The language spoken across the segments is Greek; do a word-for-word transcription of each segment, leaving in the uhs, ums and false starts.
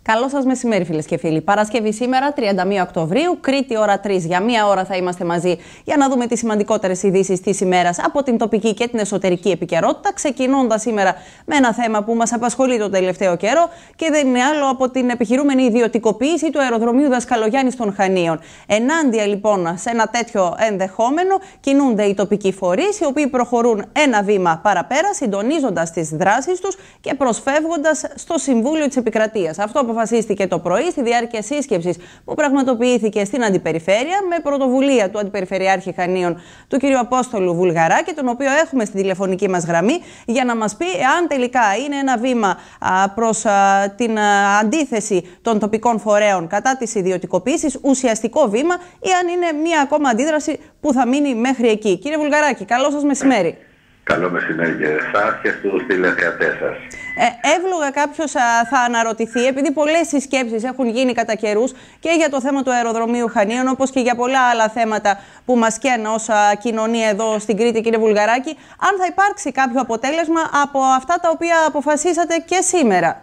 Καλό σας μεσημέρι, φίλες και φίλοι. Παρασκευή σήμερα, τριάντα μία Οκτωβρίου, Κρήτη, ώρα τρεις. Για μία ώρα θα είμαστε μαζί για να δούμε τις σημαντικότερες ειδήσεις της ημέρας από την τοπική και την εσωτερική επικαιρότητα. Ξεκινώντας σήμερα με ένα θέμα που μας απασχολεί τον τελευταίο καιρό και δεν είναι άλλο από την επιχειρούμενη ιδιωτικοποίηση του αεροδρομίου Δασκαλογιάννης των Χανίων. Ενάντια λοιπόν σε ένα τέτοιο ενδεχόμενο κινούνται οι τοπικοί φορείς, οι οποίοι προχωρούν ένα βήμα παραπέρα, συντονίζοντας τις δράσεις τους και προσφεύγοντας στο Συμβούλιο της Επικρατείας. Αυτό αποφασίστηκε το πρωί στη διάρκεια σύσκεψης που πραγματοποιήθηκε στην Αντιπεριφέρεια με πρωτοβουλία του Αντιπεριφερειάρχη Χανίων, του κ. Απόστολου Βουλγαράκη, τον οποίο έχουμε στην τηλεφωνική μας γραμμή για να μας πει εάν τελικά είναι ένα βήμα προς την αντίθεση των τοπικών φορέων κατά της ιδιωτικοποίησης, ουσιαστικό βήμα, ή αν είναι μία ακόμα αντίδραση που θα μείνει μέχρι εκεί. Κύριε Βουλγαράκη, καλό σας μεσημέρι. Καλό μεσημέρι και εσάς και στους τηλεθεατές σας. Ε, εύλογα κάποιος α, θα αναρωτηθεί, επειδή πολλές συσκέψεις έχουν γίνει κατά καιρούς και για το θέμα του αεροδρομίου Χανίων, όπως και για πολλά άλλα θέματα που μας καίνε ως α, κοινωνία εδώ στην Κρήτη, κύριε Βουλγαράκη, αν θα υπάρξει κάποιο αποτέλεσμα από αυτά τα οποία αποφασίσατε και σήμερα.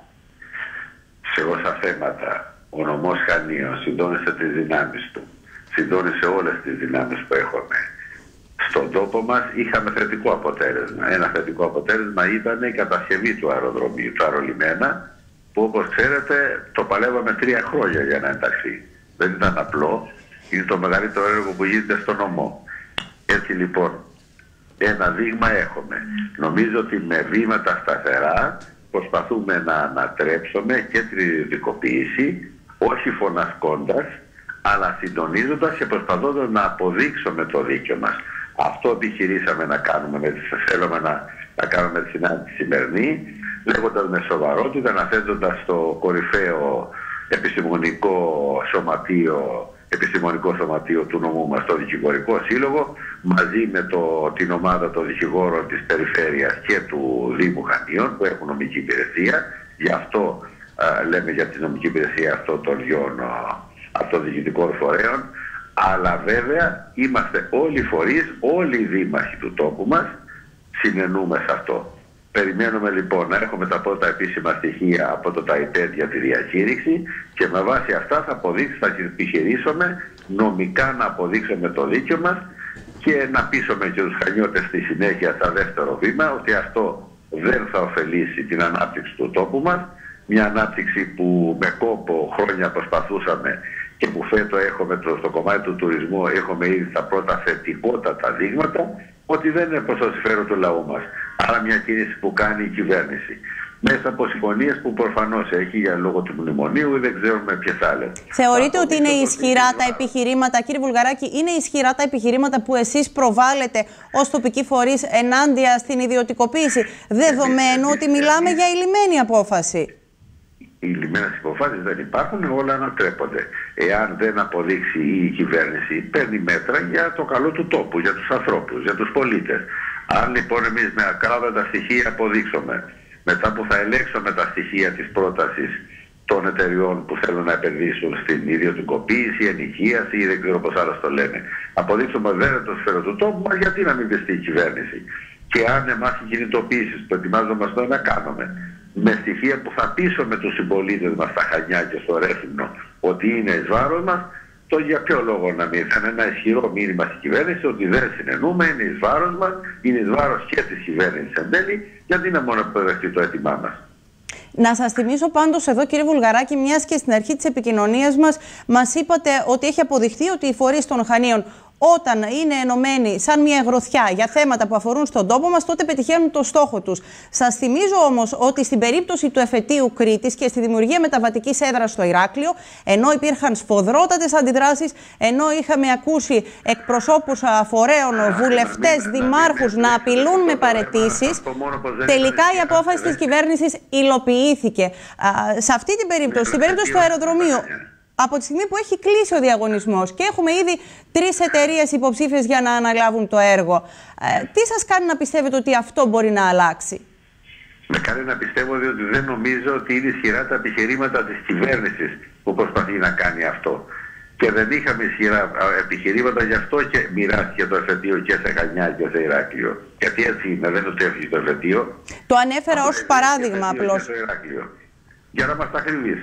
Σε όσα θέματα ο νομός Χανίων συντόνισε τις δυνάμεις του, συντόνισε όλες τις δυνάμεις που έχουμε. Στον τόπο μας είχαμε θετικό αποτέλεσμα. Ένα θετικό αποτέλεσμα ήταν η κατασκευή του αεροδρομίου, του αερολιμένα, που όπως ξέρετε το παλεύαμε τρία χρόνια για να ενταχθεί. Δεν ήταν απλό, είναι το μεγαλύτερο έργο που γίνεται στο νομό. Έτσι λοιπόν, ένα δείγμα έχουμε. Νομίζω ότι με βήματα σταθερά προσπαθούμε να ανατρέψουμε και την ιδιωτικοποίηση, όχι φωνασκώντας, αλλά συντονίζοντας και προσπαθώντας να αποδείξουμε το δίκιο μας. Αυτό επιχειρήσαμε να κάνουμε, με, θέλουμε να, να κάνουμε τη συνάντηση σημερινή, λέγοντας με σοβαρότητα, αναθέτοντας στο κορυφαίο επιστημονικό σωματείο, επιστημονικό σωματείο του νομού μας, το Δικηγορικό Σύλλογο, μαζί με το, την ομάδα των δικηγόρων της Περιφέρειας και του Δήμου Χανίων, που έχουν νομική υπηρεσία. Γι' αυτό α, λέμε για τη νομική υπηρεσία αυτών των δυο αυτοδιοικητικών φορέων. Αλλά βέβαια είμαστε όλοι οι φορείς, όλοι οι δήμαρχοι του τόπου μας συνενούμε σε αυτό. Περιμένουμε λοιπόν να έχουμε τα πρώτα επίσημα στοιχεία από το ΤΑΙΤΕΔ για τη διακήρυξη και με βάση αυτά θα, αποδείξουμε, θα επιχειρήσουμε νομικά να αποδείξουμε το δίκαιο μας και να πείσουμε και τους Χανιώτες στη συνέχεια στα δεύτερο βήμα ότι αυτό δεν θα ωφελήσει την ανάπτυξη του τόπου μας. Μια ανάπτυξη που με κόπο χρόνια προσπαθούσαμε και που φέτο έχουμε στο κομμάτι του τουρισμού, έχουμε ήδη τα πρώτα θετικότατα δείγματα ότι δεν είναι προς το συμφέρον του λαού μας. Άρα μια κίνηση που κάνει η κυβέρνηση. Μέσα από συμφωνίες που προφανώς έχει για λόγω του μνημονίου ή δεν ξέρουμε ποιες άλλες. Θεωρείτε ότι είναι ισχυρά τα επιχειρήματα, κύριε Βουλγαράκη, είναι ισχυρά τα επιχειρήματα που εσείς προβάλλετε ως τοπικοί φορείς ενάντια στην ιδιωτικοποίηση, δεδομένου ότι μιλάμε για ηλυμένη απόφαση? Οι λιμένες υποφάσεις δεν υπάρχουν, όλα ανατρέπονται. Εάν δεν αποδείξει η κυβέρνηση, παίρνει μέτρα για το καλό του τόπου, για τους ανθρώπους, για τους πολίτες. Αν λοιπόν εμείς με ακράδαντα στοιχεία αποδείξουμε, μετά που θα ελέγξουμε τα στοιχεία της πρότασης των εταιριών που θέλουν να επενδύσουν στην ιδιωτικοποίηση, ενοικίαση ή δεν ξέρω πώς άλλο το λένε, αποδείξουμε δεν είναι το σφαίρο του τόπου μας, γιατί να μην πιστεί η κυβέρνηση? Και αν εμάς οι κινητοποίησεις που ετοιμάζομαστε να κάνουμε, με στοιχεία που θα πείσουμε τους συμπολίτες μας στα Χανιά και στο Ρέθυμνο ότι είναι εις βάρος μας, το για ποιο λόγο να μην θα είναι ένα ισχυρό μήνυμα στην κυβέρνηση ότι δεν συνενούμε, είναι εις βάρος μας, είναι εις βάρος και της κυβέρνησης εν τέλει, γιατί να μόνο αποδεχτεί το αίτημά μας. Να σας θυμίσω πάντως εδώ, κύριε Βουλγαράκη, μιας και στην αρχή της επικοινωνίας μας μας είπατε ότι έχει αποδειχθεί ότι οι φορείς των Χανίων, όταν είναι ενωμένοι σαν μια γροθιά για θέματα που αφορούν στον τόπο μας, τότε πετυχαίνουν το στόχο τους. Σας θυμίζω όμως ότι στην περίπτωση του εφετείου Κρήτης και στη δημιουργία μεταβατικής έδρας στο Ηράκλειο, ενώ υπήρχαν σφοδρότατες αντιδράσεις, ενώ είχαμε ακούσει εκπροσώπους φορέων, βουλευτές, δημάρχους να απειλούν με παραιτήσεις, τελικά η απόφαση της κυβέρνησης υλοποιήθηκε. Σε αυτή την περίπτωση, στην περίπτωση του αεροδρομίου, από τη στιγμή που έχει κλείσει ο διαγωνισμός και έχουμε ήδη τρεις εταιρείες υποψήφιες για να αναλάβουν το έργο, ε, τι σας κάνει να πιστεύετε ότι αυτό μπορεί να αλλάξει? Με κάνει να πιστεύω διότι δεν νομίζω ότι είναι ισχυρά τα επιχειρήματα της κυβέρνησης που προσπαθεί να κάνει αυτό. Και δεν είχαμε ισχυρά επιχειρήματα γι' αυτό και μοιράστηκε το εφετείο και σε Χανιά και σε Ηράκλειο. Γιατί έτσι είναι, δεν είναι ότι έφυγε το εφετείο. Το ανέφερα ως παράδειγμα απλώς. Για να είμαστε ακριβείς.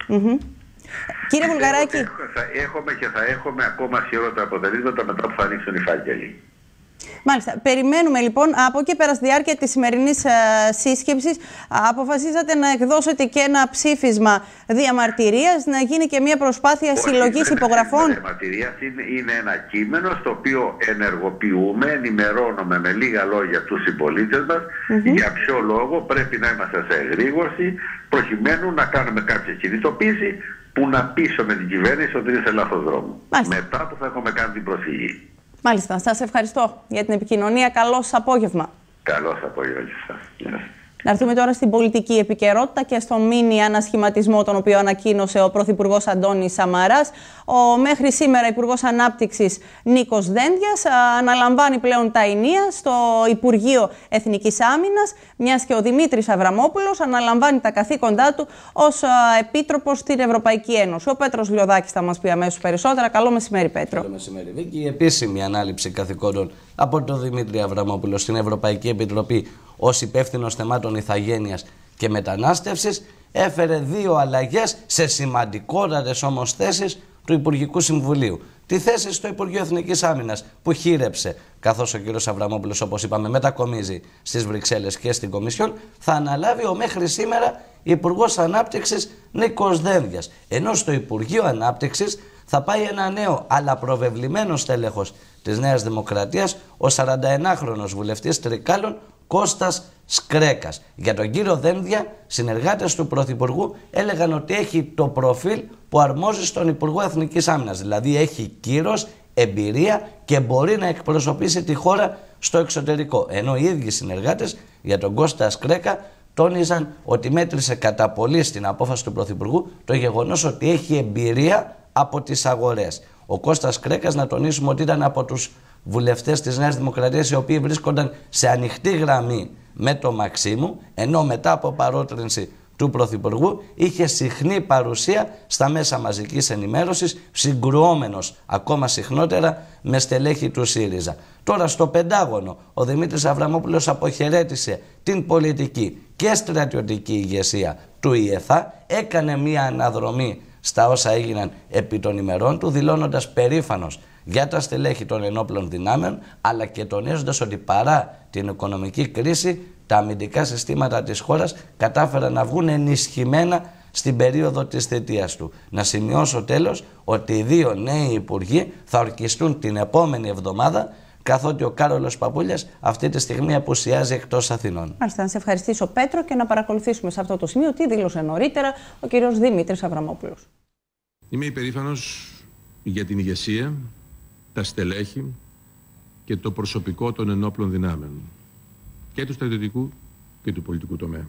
Mm-hmm. Κύριε Βουλγαράκη. Έχω, θα έχουμε και θα έχουμε ακόμα χειρότερα αποτελέσματα μετά που θα ανοίξουν οι φάκελοι. Μάλιστα. Περιμένουμε λοιπόν από εκεί πέρα στη διάρκεια της σημερινής uh, σύσκεψης. Uh, αποφασίσατε να εκδώσετε και ένα ψήφισμα διαμαρτυρίας, να γίνει και μια προσπάθεια Όχι, συλλογής υπογραφών. Η διαμαρτυρία είναι, είναι ένα κείμενο στο οποίο ενεργοποιούμε, ενημερώνουμε με λίγα λόγια τους συμπολίτες μας mm-hmm. για ποιο λόγο πρέπει να είμαστε σε εγρήγορση προκειμένου να κάνουμε κάποια κινητοποίηση που να πείσουμε την κυβέρνηση ότι είναι σε λάθος δρόμο. Μάλιστα. Μετά που θα έχουμε κάνει την προσφυγή. Μάλιστα. Σας ευχαριστώ για την επικοινωνία. Καλό σας απόγευμα. Καλό σας απόγευμα και σας. Να έρθουμε τώρα στην πολιτική επικαιρότητα και στον μίνι ανασχηματισμό τον οποίο ανακοίνωσε ο Πρωθυπουργός Αντώνης Σαμαράς. Ο μέχρι σήμερα Υπουργός Ανάπτυξης Νίκος Δένδιας αναλαμβάνει πλέον τα ενία στο Υπουργείο Εθνικής Άμυνας, μιας και ο Δημήτρης Αβραμόπουλος αναλαμβάνει τα καθήκοντά του ως Επίτροπος στην Ευρωπαϊκή Ένωση. Ο Πέτρος Λιωδάκης θα μας πει αμέσως περισσότερα. Καλό μεσημέρι, Πέτρο. Καλό μεσημέρι, Βίκη. Η επίσημη ανάληψη καθηκόντων από τον Δημήτρη Αβραμόπουλο στην Ευρωπαϊκή Επιτροπή ως υπεύθυνος θεμάτων ηθαγένειας και μετανάστευσης έφερε δύο αλλαγές σε σημαντικότατες όμως θέσεις του Υπουργικού Συμβουλίου. Τη θέση στο Υπουργείο Εθνικής Άμυνας που χείρεψε, καθώς ο κ. Αβραμόπουλος, όπως είπαμε, μετακομίζει στις Βρυξέλλες και στην Κομισιόν, θα αναλάβει ο μέχρι σήμερα Υπουργός Ανάπτυξης Νίκος Δένδιας. Ενώ στο Υπουργείο Ανάπτυξης θα πάει ένα νέο αλλά προβεβλημένο στέλεχος της Νέας Δημοκρατίας, ο σαρανταενάχρονος βουλευτής Τρικάλων Κώστας Σκρέκας. Για τον κύριο Δένδια, συνεργάτες του Πρωθυπουργού έλεγαν ότι έχει το προφίλ που αρμόζει στον Υπουργό Εθνικής Άμυνας. Δηλαδή έχει κύρος, εμπειρία και μπορεί να εκπροσωπήσει τη χώρα στο εξωτερικό. Ενώ οι ίδιοι συνεργάτες για τον Κώστα Σκρέκα τόνιζαν ότι μέτρησε κατά πολύ στην απόφαση του Πρωθυπουργού το γεγονός ότι έχει εμπειρία από τις αγορές. Ο Κώστας Κρέκας, να τονίσουμε ότι ήταν από τους βουλευτές της Νέας Δημοκρατίας οι οποίοι βρίσκονταν σε ανοιχτή γραμμή με το Μαξίμου, ενώ μετά από παρότρινση του Πρωθυπουργού είχε συχνή παρουσία στα μέσα μαζικής ενημέρωσης, συγκρουόμενος ακόμα συχνότερα με στελέχη του ΣΥΡΙΖΑ. Τώρα στο Πεντάγωνο ο Δημήτρης Αβραμόπουλος αποχαιρέτησε την πολιτική και στρατιωτική ηγεσία του ΙΕΘΑ, έκανε μία αναδρομή στα όσα έγιναν επί των ημερών του, δηλώνοντας περήφανος για τα στελέχη των ενόπλων δυνάμεων, αλλά και τονίζοντας ότι παρά την οικονομική κρίση, τα αμυντικά συστήματα της χώρας κατάφεραν να βγουν ενισχυμένα στην περίοδο της θητείας του. Να σημειώσω τέλος ότι οι δύο νέοι υπουργοί θα ορκιστούν την επόμενη εβδομάδα, καθότι ο Κάρολος Παπούλιας αυτή τη στιγμή απουσιάζει εκτός Αθηνών. Μάλιστα, να σε ευχαριστήσω, Πέτρο, και να παρακολουθήσουμε σε αυτό το σημείο τι δήλωσε νωρίτερα ο κύριος Δημήτρης Αβραμόπουλος. Είμαι υπερήφανος για την ηγεσία, τα στελέχη και το προσωπικό των ενόπλων δυνάμεων και του στρατιωτικού και του πολιτικού τομέα.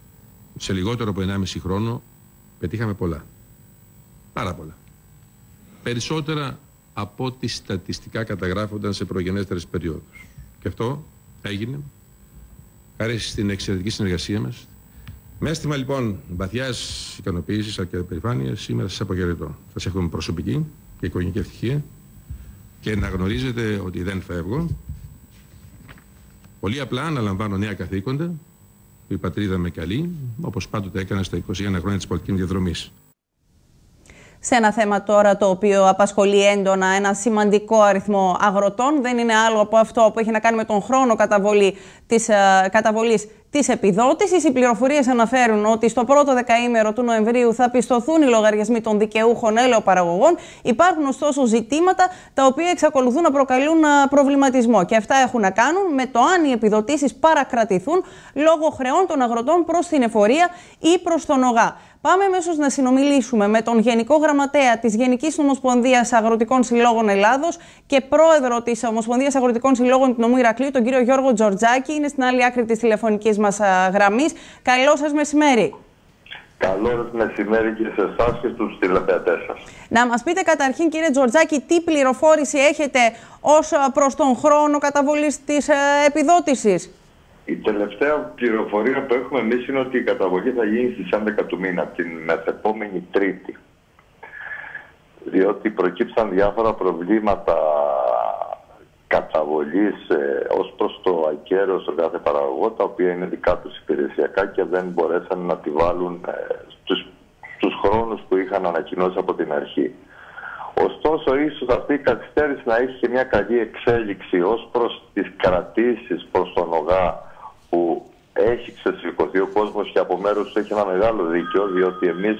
Σε λιγότερο από ενάμιση χρόνο πετύχαμε πολλά. Πάρα πολλά. Περισσότερα από ό,τι στατιστικά καταγράφονταν σε προγενέστερες περιόδους. Και αυτό έγινε χάρη στην εξαιρετική συνεργασία μας. Με αίσθημα λοιπόν βαθιάς ικανοποίησης και περηφάνειας, σήμερα σας αποχαιρετώ. Σας εύχομαι προσωπική και οικογενειακή ευτυχία και να γνωρίζετε ότι δεν φεύγω. Πολύ απλά αναλαμβάνω νέα καθήκοντα που η πατρίδα με καλεί, όπως πάντοτε έκανα στα είκοσι ένα χρόνια της πολιτικής διαδρομής. Σε ένα θέμα τώρα το οποίο απασχολεί έντονα ένα σημαντικό αριθμό αγροτών, δεν είναι άλλο από αυτό που έχει να κάνει με τον χρόνο καταβολή της, uh, καταβολής της επιδότησης. Οι πληροφορίες αναφέρουν ότι στο πρώτο δεκαήμερο του Νοεμβρίου θα πιστωθούν οι λογαριασμοί των δικαιούχων ελαιοπαραγωγών. Υπάρχουν ωστόσο ζητήματα τα οποία εξακολουθούν να προκαλούν uh, προβληματισμό. Και αυτά έχουν να κάνουν με το αν οι επιδοτήσεις παρακρατηθούν λόγω χρεών των αγροτών προς την εφορία ή προς τον ΟΓΑ. Πάμε αμέσως να συνομιλήσουμε με τον Γενικό Γραμματέα της Γενικής Ομοσπονδίας Αγροτικών Συλλόγων Ελλάδος και Πρόεδρο της Ομοσπονδίας Αγροτικών Συλλόγων του Νομού Ηρακλείου, τον κύριο Γιώργο Τζορτζάκη. Είναι στην άλλη άκρη της τηλεφωνικής μας γραμμής. Καλό σας μεσημέρι. Καλό σας μεσημέρι και σε εσάς και στους τηλεθεατές σας. Να μας πείτε καταρχήν, κύριε Τζορτζάκη, τι πληροφόρηση έχετε ως προς τον χρόνο καταβολής της επιδότησης? Η τελευταία πληροφορία που έχουμε εμείς είναι ότι η καταβολή θα γίνει στις έντεκα του μήνα, την μεθεπόμενη Τρίτη. Διότι προκύψαν διάφορα προβλήματα καταβολής ε, ως προς το ακέραιο στον κάθε παραγωγό, τα οποία είναι δικά τους υπηρεσιακά και δεν μπορέσαν να τη βάλουν ε, στους, στους χρόνους χρόνους που είχαν ανακοινώσει από την αρχή. Ωστόσο, ίσως αυτή η καθυστέρηση να έχει και μια καλή εξέλιξη ως προς τις κρατήσεις προς τον ΟΓΑ, που έχει ξεσηκωθεί ο κόσμος και από μέρους του έχει ένα μεγάλο δίκιο, διότι εμείς,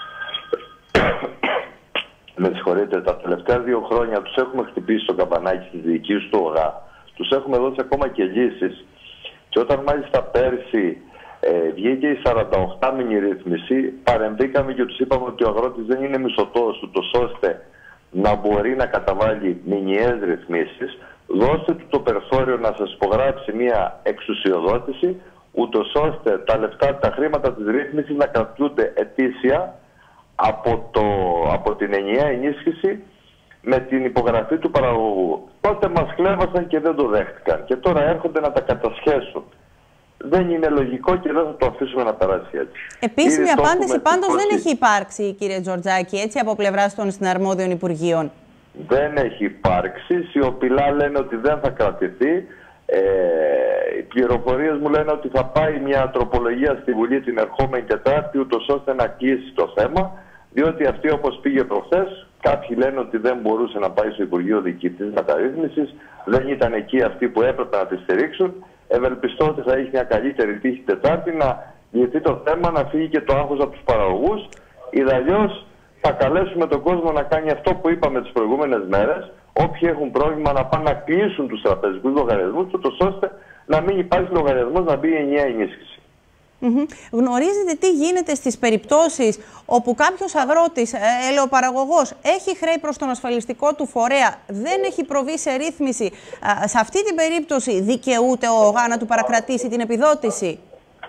με συγχωρείτε, τα τελευταία δύο χρόνια τους έχουμε χτυπήσει το καμπανάκι της διοικήσης του ΟΓΑ, τους έχουμε δώσει ακόμα και λύσεις, και όταν μάλιστα πέρσι ε, βγήκε η σαρανταοκτάμηνη ρύθμιση, παρεμβήκαμε και τους είπαμε ότι ο αγρότης δεν είναι μισθωτός, ούτως ώστε να μπορεί να καταβάλει μηνιαίες ρυθμίσεις. Δώστε του το περιθώριο να σας υπογράψει μια εξουσιοδότηση, ούτως ώστε τα λεφτά, τα χρήματα της ρύθμισης να κρατούνται ετήσια από, το, από την ενιαία ενίσχυση με την υπογραφή του παραγωγού. Τότε μας κλέβασαν και δεν το δέχτηκαν και τώρα έρχονται να τα κατασχέσουν. Δεν είναι λογικό και δεν θα το αφήσουμε να περάσει έτσι. Επίσημη απάντηση πάντως δεν έχει υπάρξει, κύριε Τζορτζάκη, έτσι, από πλευράς των συναρμόδιων Υπουργείων. Δεν έχει υπάρξει. Σιωπηλά λένε ότι δεν θα κρατηθεί. Ε, οι πληροφορίες μου λένε ότι θα πάει μια τροπολογία στη Βουλή την ερχόμενη Τετάρτη, ούτως ώστε να κλείσει το θέμα. Διότι αυτή, όπως πήγε προχθές, κάποιοι λένε ότι δεν μπορούσε να πάει στο Υπουργείο Διοικητής Μεταρρύθμισης, δεν ήταν εκεί αυτοί που έπρεπε να τη στηρίξουν. Ευελπιστώ ότι θα έχει μια καλύτερη τύχη Τετάρτη να λυθεί το θέμα, να φύγει και το άγχος από τους παραγωγούς. Ιδαλλιώς θα καλέσουμε τον κόσμο να κάνει αυτό που είπαμε τις προηγούμενες μέρες. Όποιοι έχουν πρόβλημα να πάνε να κλείσουν τους τραπεζικούς λογαριασμούς, ούτως ώστε να μην υπάρχει λογαριασμός, να μπει η ενιαία ενίσχυση. Mm-hmm. Γνωρίζετε τι γίνεται στις περιπτώσεις όπου κάποιος αγρότης, ε, ελαιοπαραγωγός, έχει χρέη προς τον ασφαλιστικό του φορέα, δεν έχει προβεί σε ρύθμιση. Ε, σε αυτή την περίπτωση δικαιούται ο ΟΓΑ να του παρακρατήσει την επιδότηση?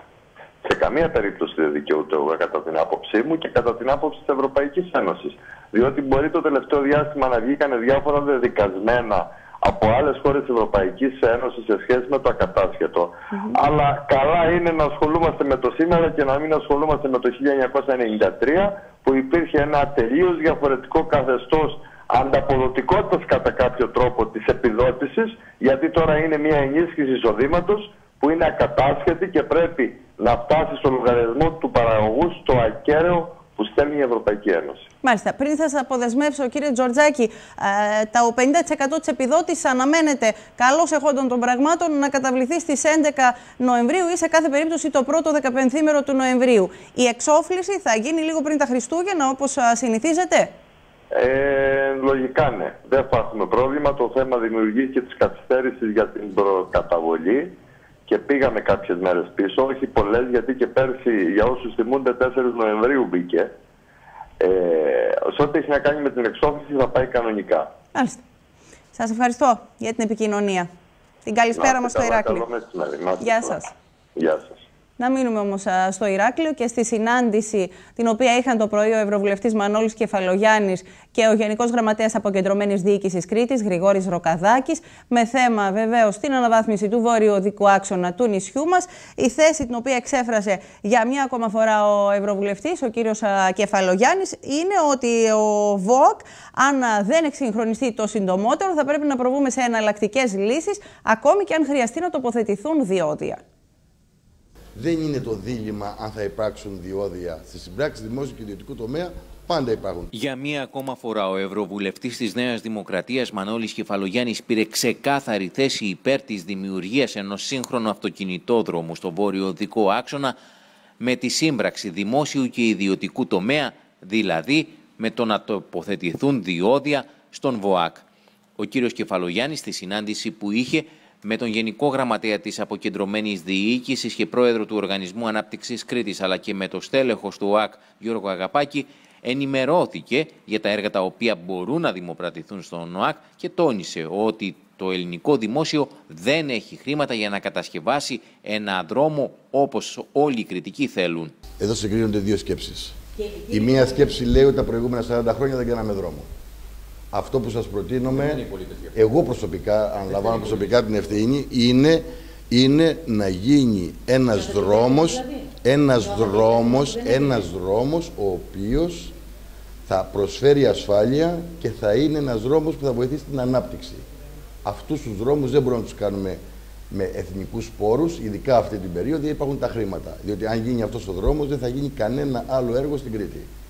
Σε καμία περίπτωση δεν δικαιούται ο ΟΓΑ, κατά την άποψή μου και κατά την άποψη της Ευρωπαϊκής Ένωσης. Διότι μπορεί το τελευταίο διάστημα να βγήκαν διάφορα δεδικασμένα από άλλες χώρες της Ευρωπαϊκής Ένωσης σε σχέση με το ακατάσχετο. Mm-hmm. Αλλά καλά είναι να ασχολούμαστε με το σήμερα και να μην ασχολούμαστε με το χίλια εννιακόσια ενενήντα τρία, που υπήρχε ένα τελείως διαφορετικό καθεστώς ανταποδοτικότητας κατά κάποιο τρόπο της επιδότησης, γιατί τώρα είναι μια ενίσχυση εισοδήματος που είναι ακατάσχετη και πρέπει να φτάσει στο λογαριασμό του παραγωγού στο ακέραιο που στέλνει η Ευρωπαϊκή Ένωση. Μάλιστα. Πριν σας αποδεσμεύσω, κύριε Τζορτζάκη, ε, το πενήντα τοις εκατό της επιδότησης αναμένεται, καλώς εχόντων των πραγμάτων, να καταβληθεί στις έντεκα Νοεμβρίου ή σε κάθε περίπτωση το πρώτο δεκαπενθήμερο του Νοεμβρίου. Η εξόφληση θα γίνει λίγο πριν τα Χριστούγεννα, όπως συνηθίζεται? Ε, λογικά ναι. Δεν θα έχουμε πρόβλημα. Το θέμα δημιουργήθηκε της καθυστέρησης για την προκαταβολή και πήγαμε κάποιες μέρες πίσω, όχι πολλές, γιατί και πέρσι, για όσους θυμούνται, τέσσερις Νοεμβρίου μπήκε. Ε, σε ό,τι έχει να κάνει με την εξόφληση θα πάει κανονικά. Μάλιστα. Σας ευχαριστώ για την επικοινωνία. Την καλησπέρα μας στο Ηράκλειο. Γεια σας. Γεια σας. Να μείνουμε όμως στο Ηράκλειο και στη συνάντηση την οποία είχαν το πρωί ο Ευρωβουλευτής Μανώλης Κεφαλογιάννης και ο Γενικός Γραμματέας Αποκεντρωμένης Διοίκησης Κρήτης, Γρηγόρης Ροκαδάκης, με θέμα βεβαίως την αναβάθμιση του βόρειου οδικού άξονα του νησιού μας. Η θέση την οποία εξέφρασε για μια ακόμα φορά ο Ευρωβουλευτής, ο κύριος Κεφαλογιάννης, είναι ότι ο ΒΟΑΚ, αν δεν εξυγχρονιστεί το συντομότερο, θα πρέπει να προβούμε σε εναλλακτικές λύσεις, ακόμη και αν χρειαστεί να τοποθετηθούν διόδια. Δεν είναι το δίλημμα αν θα υπάρξουν διόδια. Στις συμπράξεις δημόσιου και ιδιωτικού τομέα πάντα υπάρχουν. Για μία ακόμα φορά ο Ευρωβουλευτής της Νέας Δημοκρατίας Μανώλης Κεφαλογιάννης πήρε ξεκάθαρη θέση υπέρ της δημιουργίας ενός σύγχρονου αυτοκινητόδρομου στο βόρειο οδικό άξονα με τη σύμπραξη δημόσιου και ιδιωτικού τομέα, δηλαδή με το να τοποθετηθούν διόδια στον ΒΟΑΚ. Ο κύριος Κεφαλογιάννης στη συνάντηση που είχε με τον Γενικό Γραμματέα της Αποκεντρωμένης Διοίκησης και Πρόεδρο του Οργανισμού Ανάπτυξης Κρήτης, αλλά και με το στέλεχος του ΟΑΚ Γιώργο Αγαπάκη, ενημερώθηκε για τα έργα τα οποία μπορούν να δημοπρατηθούν στον ΟΑΚ και τόνισε ότι το ελληνικό δημόσιο δεν έχει χρήματα για να κατασκευάσει ένα δρόμο όπως όλοι οι κριτικοί θέλουν. Εδώ συγκρίνονται δύο σκέψεις. Η μία σκέψη λέει ότι τα προηγούμενα σαράντα χρόνια δεν κάναμε δρόμο. Αυτό που σας προτείνουμε, εγώ προσωπικά, αν λαμβάνω προσωπικά την ευθύνη, είναι, είναι να γίνει ένας δρόμος, ένας δρόμος, ένας δρόμος, ο οποίος θα προσφέρει ασφάλεια και θα είναι ένας δρόμος που θα βοηθήσει την ανάπτυξη. Αυτούς τους δρόμους δεν μπορούμε να τους κάνουμε με εθνικούς πόρους, ειδικά αυτή την περίοδο, υπάρχουν τα χρήματα. Διότι αν γίνει αυτός ο δρόμος δεν θα γίνει κανένα άλλο έργο στην Κρήτη.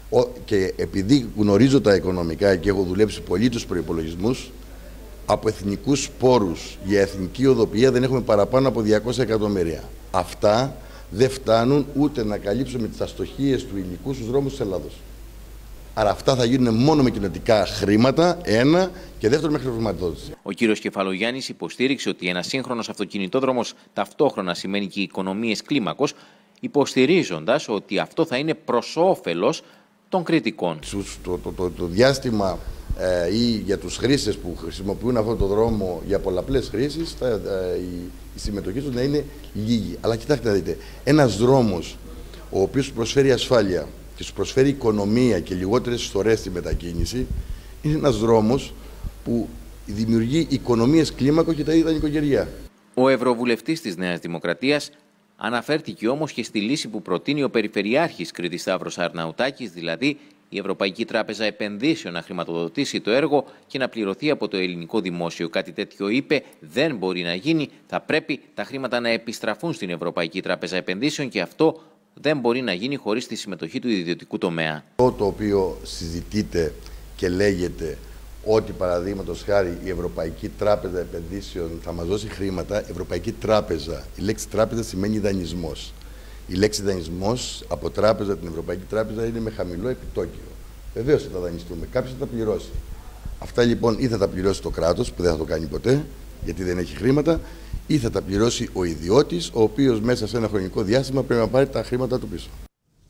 Και επειδή γνωρίζω τα οικονομικά και έχω δουλέψει πολύ τους προϋπολογισμούς, από εθνικούς πόρους για εθνική οδοποιία δεν έχουμε παραπάνω από διακόσια εκατομμύρια. Αυτά δεν φτάνουν ούτε να καλύψουμε τις αστοχίες του υλικού στους δρόμους της Ελλάδος. Άρα αυτά θα γίνουν μόνο με κοινοτικά χρήματα, ένα, και δεύτερο με χρηματοδότηση. Ο κύριος Κεφαλογιάννης υποστήριξε ότι ένας σύγχρονος αυτοκινητόδρομος ταυτόχρονα σημαίνει και οικονομίες κλίμακος, υποστηρίζοντας ότι αυτό θα είναι προς όφελος των κριτικών. Το, το, το, το διάστημα ε, ή για τους χρήστες που χρησιμοποιούν αυτόν τον δρόμο για πολλαπλές χρήσεις, θα, ε, η, η συμμετοχή τους να είναι λίγη. Αλλά κοιτάξτε να δείτε, ένας δρόμος ο οποίος προσφέρει ασφάλεια και σου προσφέρει οικονομία και λιγότερες ιστορίες στη μετακίνηση, είναι ένας δρόμος που δημιουργεί οικονομίες κλίμακο και τα ίδια νοικοκυριά. Ο Ευρωβουλευτής της Νέας Δημοκρατίας αναφέρθηκε όμως και στη λύση που προτείνει ο Περιφερειάρχης Κρήτης Σταύρος Αρναουτάκης, δηλαδή η Ευρωπαϊκή Τράπεζα Επενδύσεων να χρηματοδοτήσει το έργο και να πληρωθεί από το ελληνικό δημόσιο. Κάτι τέτοιο, είπε, δεν μπορεί να γίνει. Θα πρέπει τα χρήματα να επιστραφούν στην Ευρωπαϊκή Τράπεζα Επενδύσεων και αυτό δεν μπορεί να γίνει χωρίς τη συμμετοχή του ιδιωτικού τομέα. Το, το οποίο συζητείται και λέγεται ότι παραδείγματος χάρη η Ευρωπαϊκή Τράπεζα Επενδύσεων θα μας δώσει χρήματα, Ευρωπαϊκή Τράπεζα, η λέξη τράπεζα σημαίνει δανεισμός. Η λέξη δανεισμός από τράπεζα, την Ευρωπαϊκή Τράπεζα, είναι με χαμηλό επιτόκιο. Βεβαίως θα τα δανειστούμε, κάποιος θα τα πληρώσει. Αυτά λοιπόν ή θα τα πληρώσει το κράτος, που δεν θα το κάνει ποτέ, γιατί δεν έχει χρήματα, ή θα τα πληρώσει ο ιδιώτης, ο οποίος μέσα σε ένα χρονικό διάστημα πρέπει να πάρει τα χρήματα του πίσω.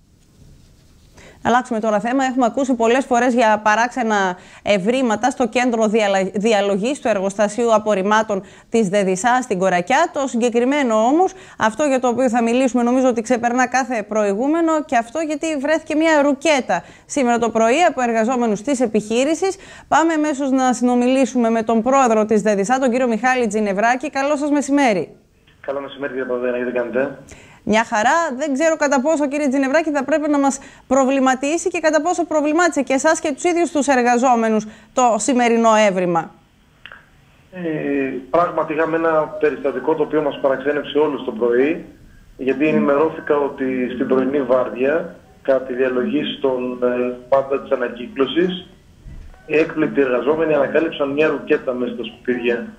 Αλλάξουμε τώρα θέμα. Έχουμε ακούσει πολλές φορές για παράξενα ευρήματα στο κέντρο διαλογής του εργοστασίου απορριμμάτων της ΔΕΔΙΣΑ στην Κορακιά. Το συγκεκριμένο όμως, αυτό για το οποίο θα μιλήσουμε, νομίζω ότι ξεπερνά κάθε προηγούμενο, και αυτό γιατί βρέθηκε μια ρουκέτα σήμερα το πρωί από εργαζόμενους της επιχείρησης. Πάμε αμέσως να συνομιλήσουμε με τον πρόεδρο της ΔΕΔΙΣΑ, τον κύριο Μιχάλη Τζινευράκη. Καλό σας μεσημέρι. Καλό μεσημέρι, κύριε Παδένα, γιατί κάνετε? Μια χαρά. Δεν ξέρω κατά πόσο, κύριε Τζινευράκη, θα πρέπει να μας προβληματίσει και κατά πόσο προβλημάτισε και εσάς και τους ίδιους τους εργαζόμενους το σημερινό έβριμα. Ε, πράγματι, είχαμε ένα περιστατικό το οποίο μας παραξένεψε όλους το πρωί, γιατί ενημερώθηκα ότι στην πρωινή βάρδια, κατά τη διαλογή στον ε, πάντα της ανακύκλωσης, οι έκπληκτοι εργαζόμενοι ανακάλυψαν μια ρουκέτα μέσα στα σκουπίδια.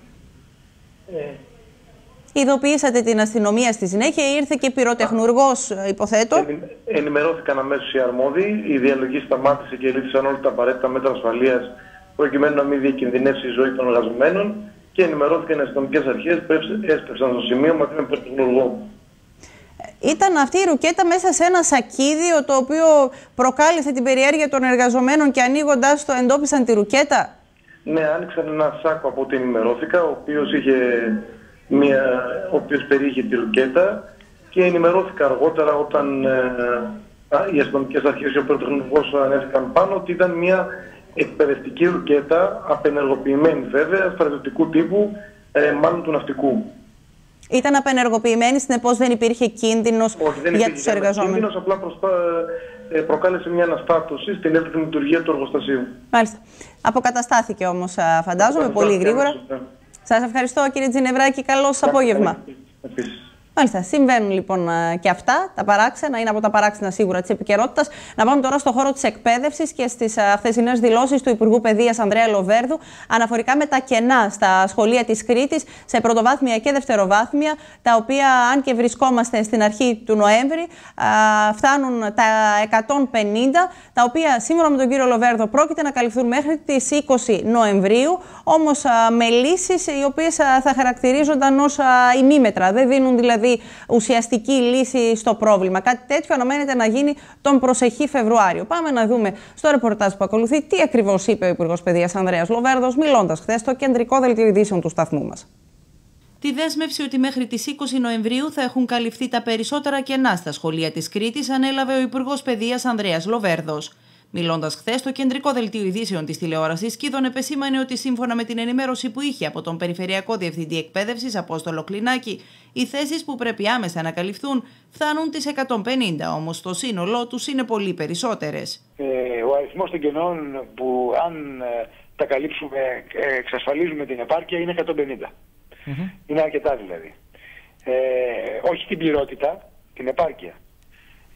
Ε, Ειδοποιήσατε την αστυνομία στη συνέχεια, ήρθε και πυροτεχνουργός, υποθέτω. Ενημερώθηκαν αμέσως οι αρμόδιοι, η διαλογή σταμάτησε και λήφθησαν όλα τα απαραίτητα μέτρα ασφαλείας προκειμένου να μην διακινδυνεύσει η ζωή των εργαζομένων και ενημερώθηκαν οι αστυνομικές αρχές που έσπευσαν στο σημείο μαζί με πυροτεχνουργό. Ήταν αυτή η ρουκέτα μέσα σε ένα σακίδιο το οποίο προκάλεσε την περιέργεια των εργαζομένων και ανοίγοντας το εντόπισαν τη ρουκέτα. Ναι, άνοιξαν ένα σάκο από ό,τι ενημερώθηκα, ο οποίος είχε... Μια, ο οποίος περιείχε τη ρουκέτα, και ενημερώθηκα αργότερα όταν ε, οι αστυνομικές αρχές και ο πυροτεχνουργός ανέβηκαν πάνω ότι ήταν μια εκπαιδευτική ρουκέτα, απενεργοποιημένη βέβαια, στρατιωτικού τύπου, ε, μάλλον του ναυτικού. Ήταν απενεργοποιημένη, συνεπώς δεν υπήρχε κίνδυνος Όχι, δεν για τους εργαζόμενους? Κίνδυνος, απλά προστα... ε, προκάλεσε μια αναστάτωση στην εύρυθμη λειτουργία του εργοστασίου. Μάλιστα. Αποκαταστάθηκε όμως, φαντάζομαι, πολύ γρήγορα. Σας ευχαριστώ, κύριε Τζινευράκη. Καλό σας απόγευμα. Επίσης. Μάλιστα, συμβαίνουν λοιπόν και αυτά τα παράξενα, είναι από τα παράξενα σίγουρα της επικαιρότητας. Να πάμε τώρα στο χώρο της εκπαίδευσης και στις χθεσινές δηλώσεις του Υπουργού Παιδείας Ανδρέα Λοβέρδου αναφορικά με τα κενά στα σχολεία της Κρήτης σε πρωτοβάθμια και δευτεροβάθμια, τα οποία, αν και βρισκόμαστε στην αρχή του Νοέμβρη, φτάνουν τα εκατόν πενήντα, τα οποία σύμφωνα με τον κύριο Λοβέρδο πρόκειται να καλυφθούν μέχρι τις είκοσι Νοεμβρίου, όμως με λύσεις οι οποίες θα χαρακτηρίζονταν ως ημίμετρα. Δεν δίνουν δηλαδή ουσιαστική λύση στο πρόβλημα. Κάτι τέτοιο αναμένεται να γίνει τον προσεχή Φεβρουάριο. Πάμε να δούμε στο ρεπορτάζ που ακολουθεί τι ακριβώς είπε ο Υπουργός Παιδείας Ανδρέας Λοβέρδος, μιλώντας χθες στο κεντρικό δελτίο ειδήσεων του σταθμού μας. Τη δέσμευση ότι μέχρι τις είκοσι Νοεμβρίου θα έχουν καλυφθεί τα περισσότερα κενά στα σχολεία της Κρήτης ανέλαβε ο Υπουργός Παιδείας Ανδρέας Λοβέρδος. Μιλώντας χθες στο κεντρικό δελτίο ειδήσεων της τηλεόρασης, Κίδων επεσήμανε ότι σύμφωνα με την ενημέρωση που είχε από τον Περιφερειακό Διευθυντή Εκπαίδευσης Απόστολο Κλινάκη, οι θέσεις που πρέπει άμεσα να καλυφθούν φτάνουν τις εκατόν πενήντα, όμως το σύνολό τους είναι πολύ περισσότερες. Ε, ο αριθμός των κενών που αν ε, τα καλύψουμε, ε, εξασφαλίζουμε την επάρκεια, είναι εκατόν πενήντα. Mm-hmm. Είναι αρκετά δηλαδή. Ε, όχι την πληρότητα, την επάρκεια.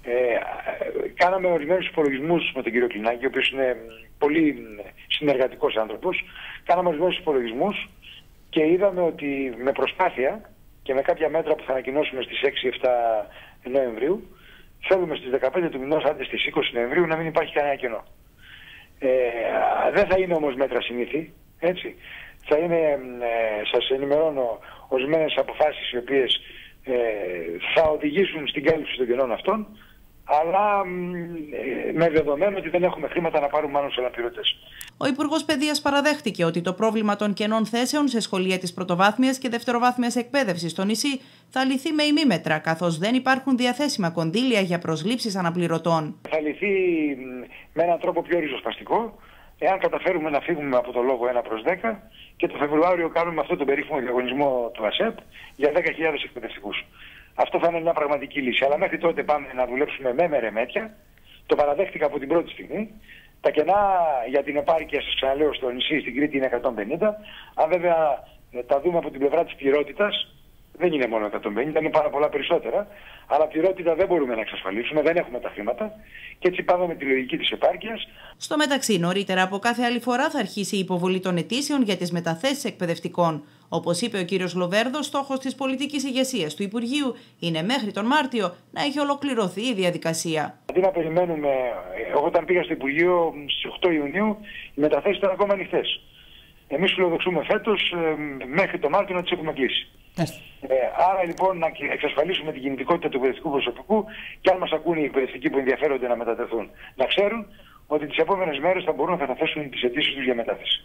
Ε, κάναμε ορισμένους υπολογισμούς με τον κύριο Κλινάκη, ο οποίος είναι πολύ συνεργατικός άνθρωπος. Κάναμε ορισμένους υπολογισμούς και είδαμε ότι με προσπάθεια και με κάποια μέτρα που θα ανακοινώσουμε στις έξι εφτά Νοεμβρίου, θέλουμε στις δεκαπέντε του μηνός, άντε στις είκοσι Νοεμβρίου, να μην υπάρχει κανένα κενό. Ε, δεν θα είναι όμως μέτρα συνήθη, έτσι. Θα είναι, ε, σας ενημερώνω, ορισμένες αποφάσεις οι οποίες ε, θα οδηγήσουν στην κάλυψη των κενών αυτών, αλλά ε, με δεδομένο ότι δεν έχουμε χρήματα να πάρουμε μάλλον σε αναπληρωτές. Ο Υπουργός Παιδείας παραδέχτηκε ότι το πρόβλημα των κενών θέσεων σε σχολεία της πρωτοβάθμιας και δευτεροβάθμιας εκπαίδευσης στο νησί θα λυθεί με ημίμετρα, καθώς δεν υπάρχουν διαθέσιμα κονδύλια για προσλήψεις αναπληρωτών. Θα λυθεί με έναν τρόπο πιο ριζοσπαστικό, εάν καταφέρουμε να φύγουμε από το λόγο ένα προς δέκα και το Φεβρουάριο κάνουμε αυτό τον περίφημο διαγωνισμό του ΑΣΕΠ για δέκα χιλιάδες εκπαιδευτικούς. Αυτό θα είναι μια πραγματική λύση. Αλλά μέχρι τότε πάμε να δουλέψουμε με μερεμέτια. Το παραδέχτηκα από την πρώτη στιγμή. Τα κενά για την επάρκεια, σας ξαναλέω, στο νησί, στην Κρήτη είναι εκατόν πενήντα. Αν βέβαια τα δούμε από την πλευρά της πληρότητας, δεν είναι μόνο εκατόν πενήντα, είναι πάρα πολλά περισσότερα. Αλλά πληρότητα δεν μπορούμε να εξασφαλίσουμε, δεν έχουμε τα χρήματα. Και έτσι πάμε με τη λογική της επάρκειας. Στο μεταξύ, νωρίτερα από κάθε άλλη φορά θα αρχίσει η υποβολή των αιτήσεων για τις μεταθέσεις εκπαιδευτικών. Όπως είπε ο κύριος Λοβέρδος, στόχος της πολιτικής ηγεσίας του Υπουργείου είναι μέχρι τον Μάρτιο να έχει ολοκληρωθεί η διαδικασία. Αντί να περιμένουμε, εγώ όταν πήγα στο Υπουργείο στις οκτώ Ιουνίου, οι μεταθέσεις ήταν ακόμα ανοιχτές. Εμείς φιλοδοξούμε φέτος μέχρι τον Μάρτιο να τις έχουμε κλείσει. Ε, άρα λοιπόν να εξασφαλίσουμε την κινητικότητα του εκπαιδευτικού προσωπικού και αν μας ακούν οι εκπαιδευτικοί που ενδιαφέρονται να μετατεθούν, να ξέρουν ότι τις επόμενες μέρες θα μπορούν να καταθέσουν τις αιτήσεις τους για μετάθεση.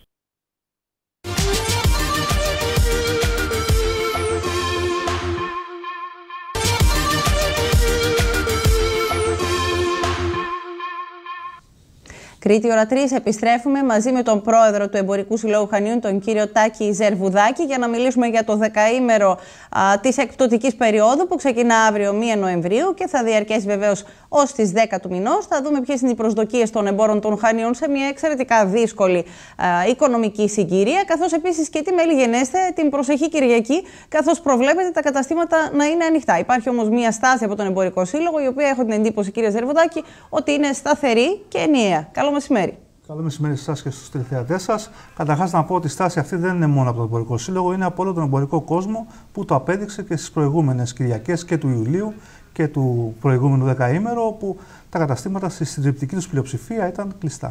Κρήτη, ώρα τρεις, επιστρέφουμε μαζί με τον πρόεδρο του Εμπορικού Συλλόγου Χανίων, τον κύριο Τάκη Ζερβουδάκη, για να μιλήσουμε για το δεκαήμερο α, της εκπτωτικής περίοδου που ξεκινά αύριο πρώτη Νοεμβρίου και θα διαρκέσει βεβαίως ως τις δέκα του μηνός. Θα δούμε ποιες είναι οι προσδοκίες των εμπόρων των Χανίων σε μια εξαιρετικά δύσκολη α, οικονομική συγκυρία, καθώς επίσης και τι μέλη γενέστε την προσεχή Κυριακή, καθώς προβλέπεται τα καταστήματα να είναι ανοιχτά. Υπάρχει όμως μια στάση από τον Εμπορικό Σύλλογο, η οποία έχω την εντύπωση, κύριε Ζερβουδάκη, ότι είναι σταθερή και ενιαία. Καλό μεσημέρι. Καλό μεσημέρι σε εσάς και στους τηλεθεατές σας. Καταρχάς, να πω ότι η στάση αυτή δεν είναι μόνο από τον Εμπορικό Σύλλογο, είναι από όλο τον εμπορικό κόσμο που το απέδειξε και στις προηγούμενες Κυριακές και του Ιουλίου και του προηγούμενου δεκαήμερου, όπου τα καταστήματα στη συντριπτική τους πλειοψηφία ήταν κλειστά.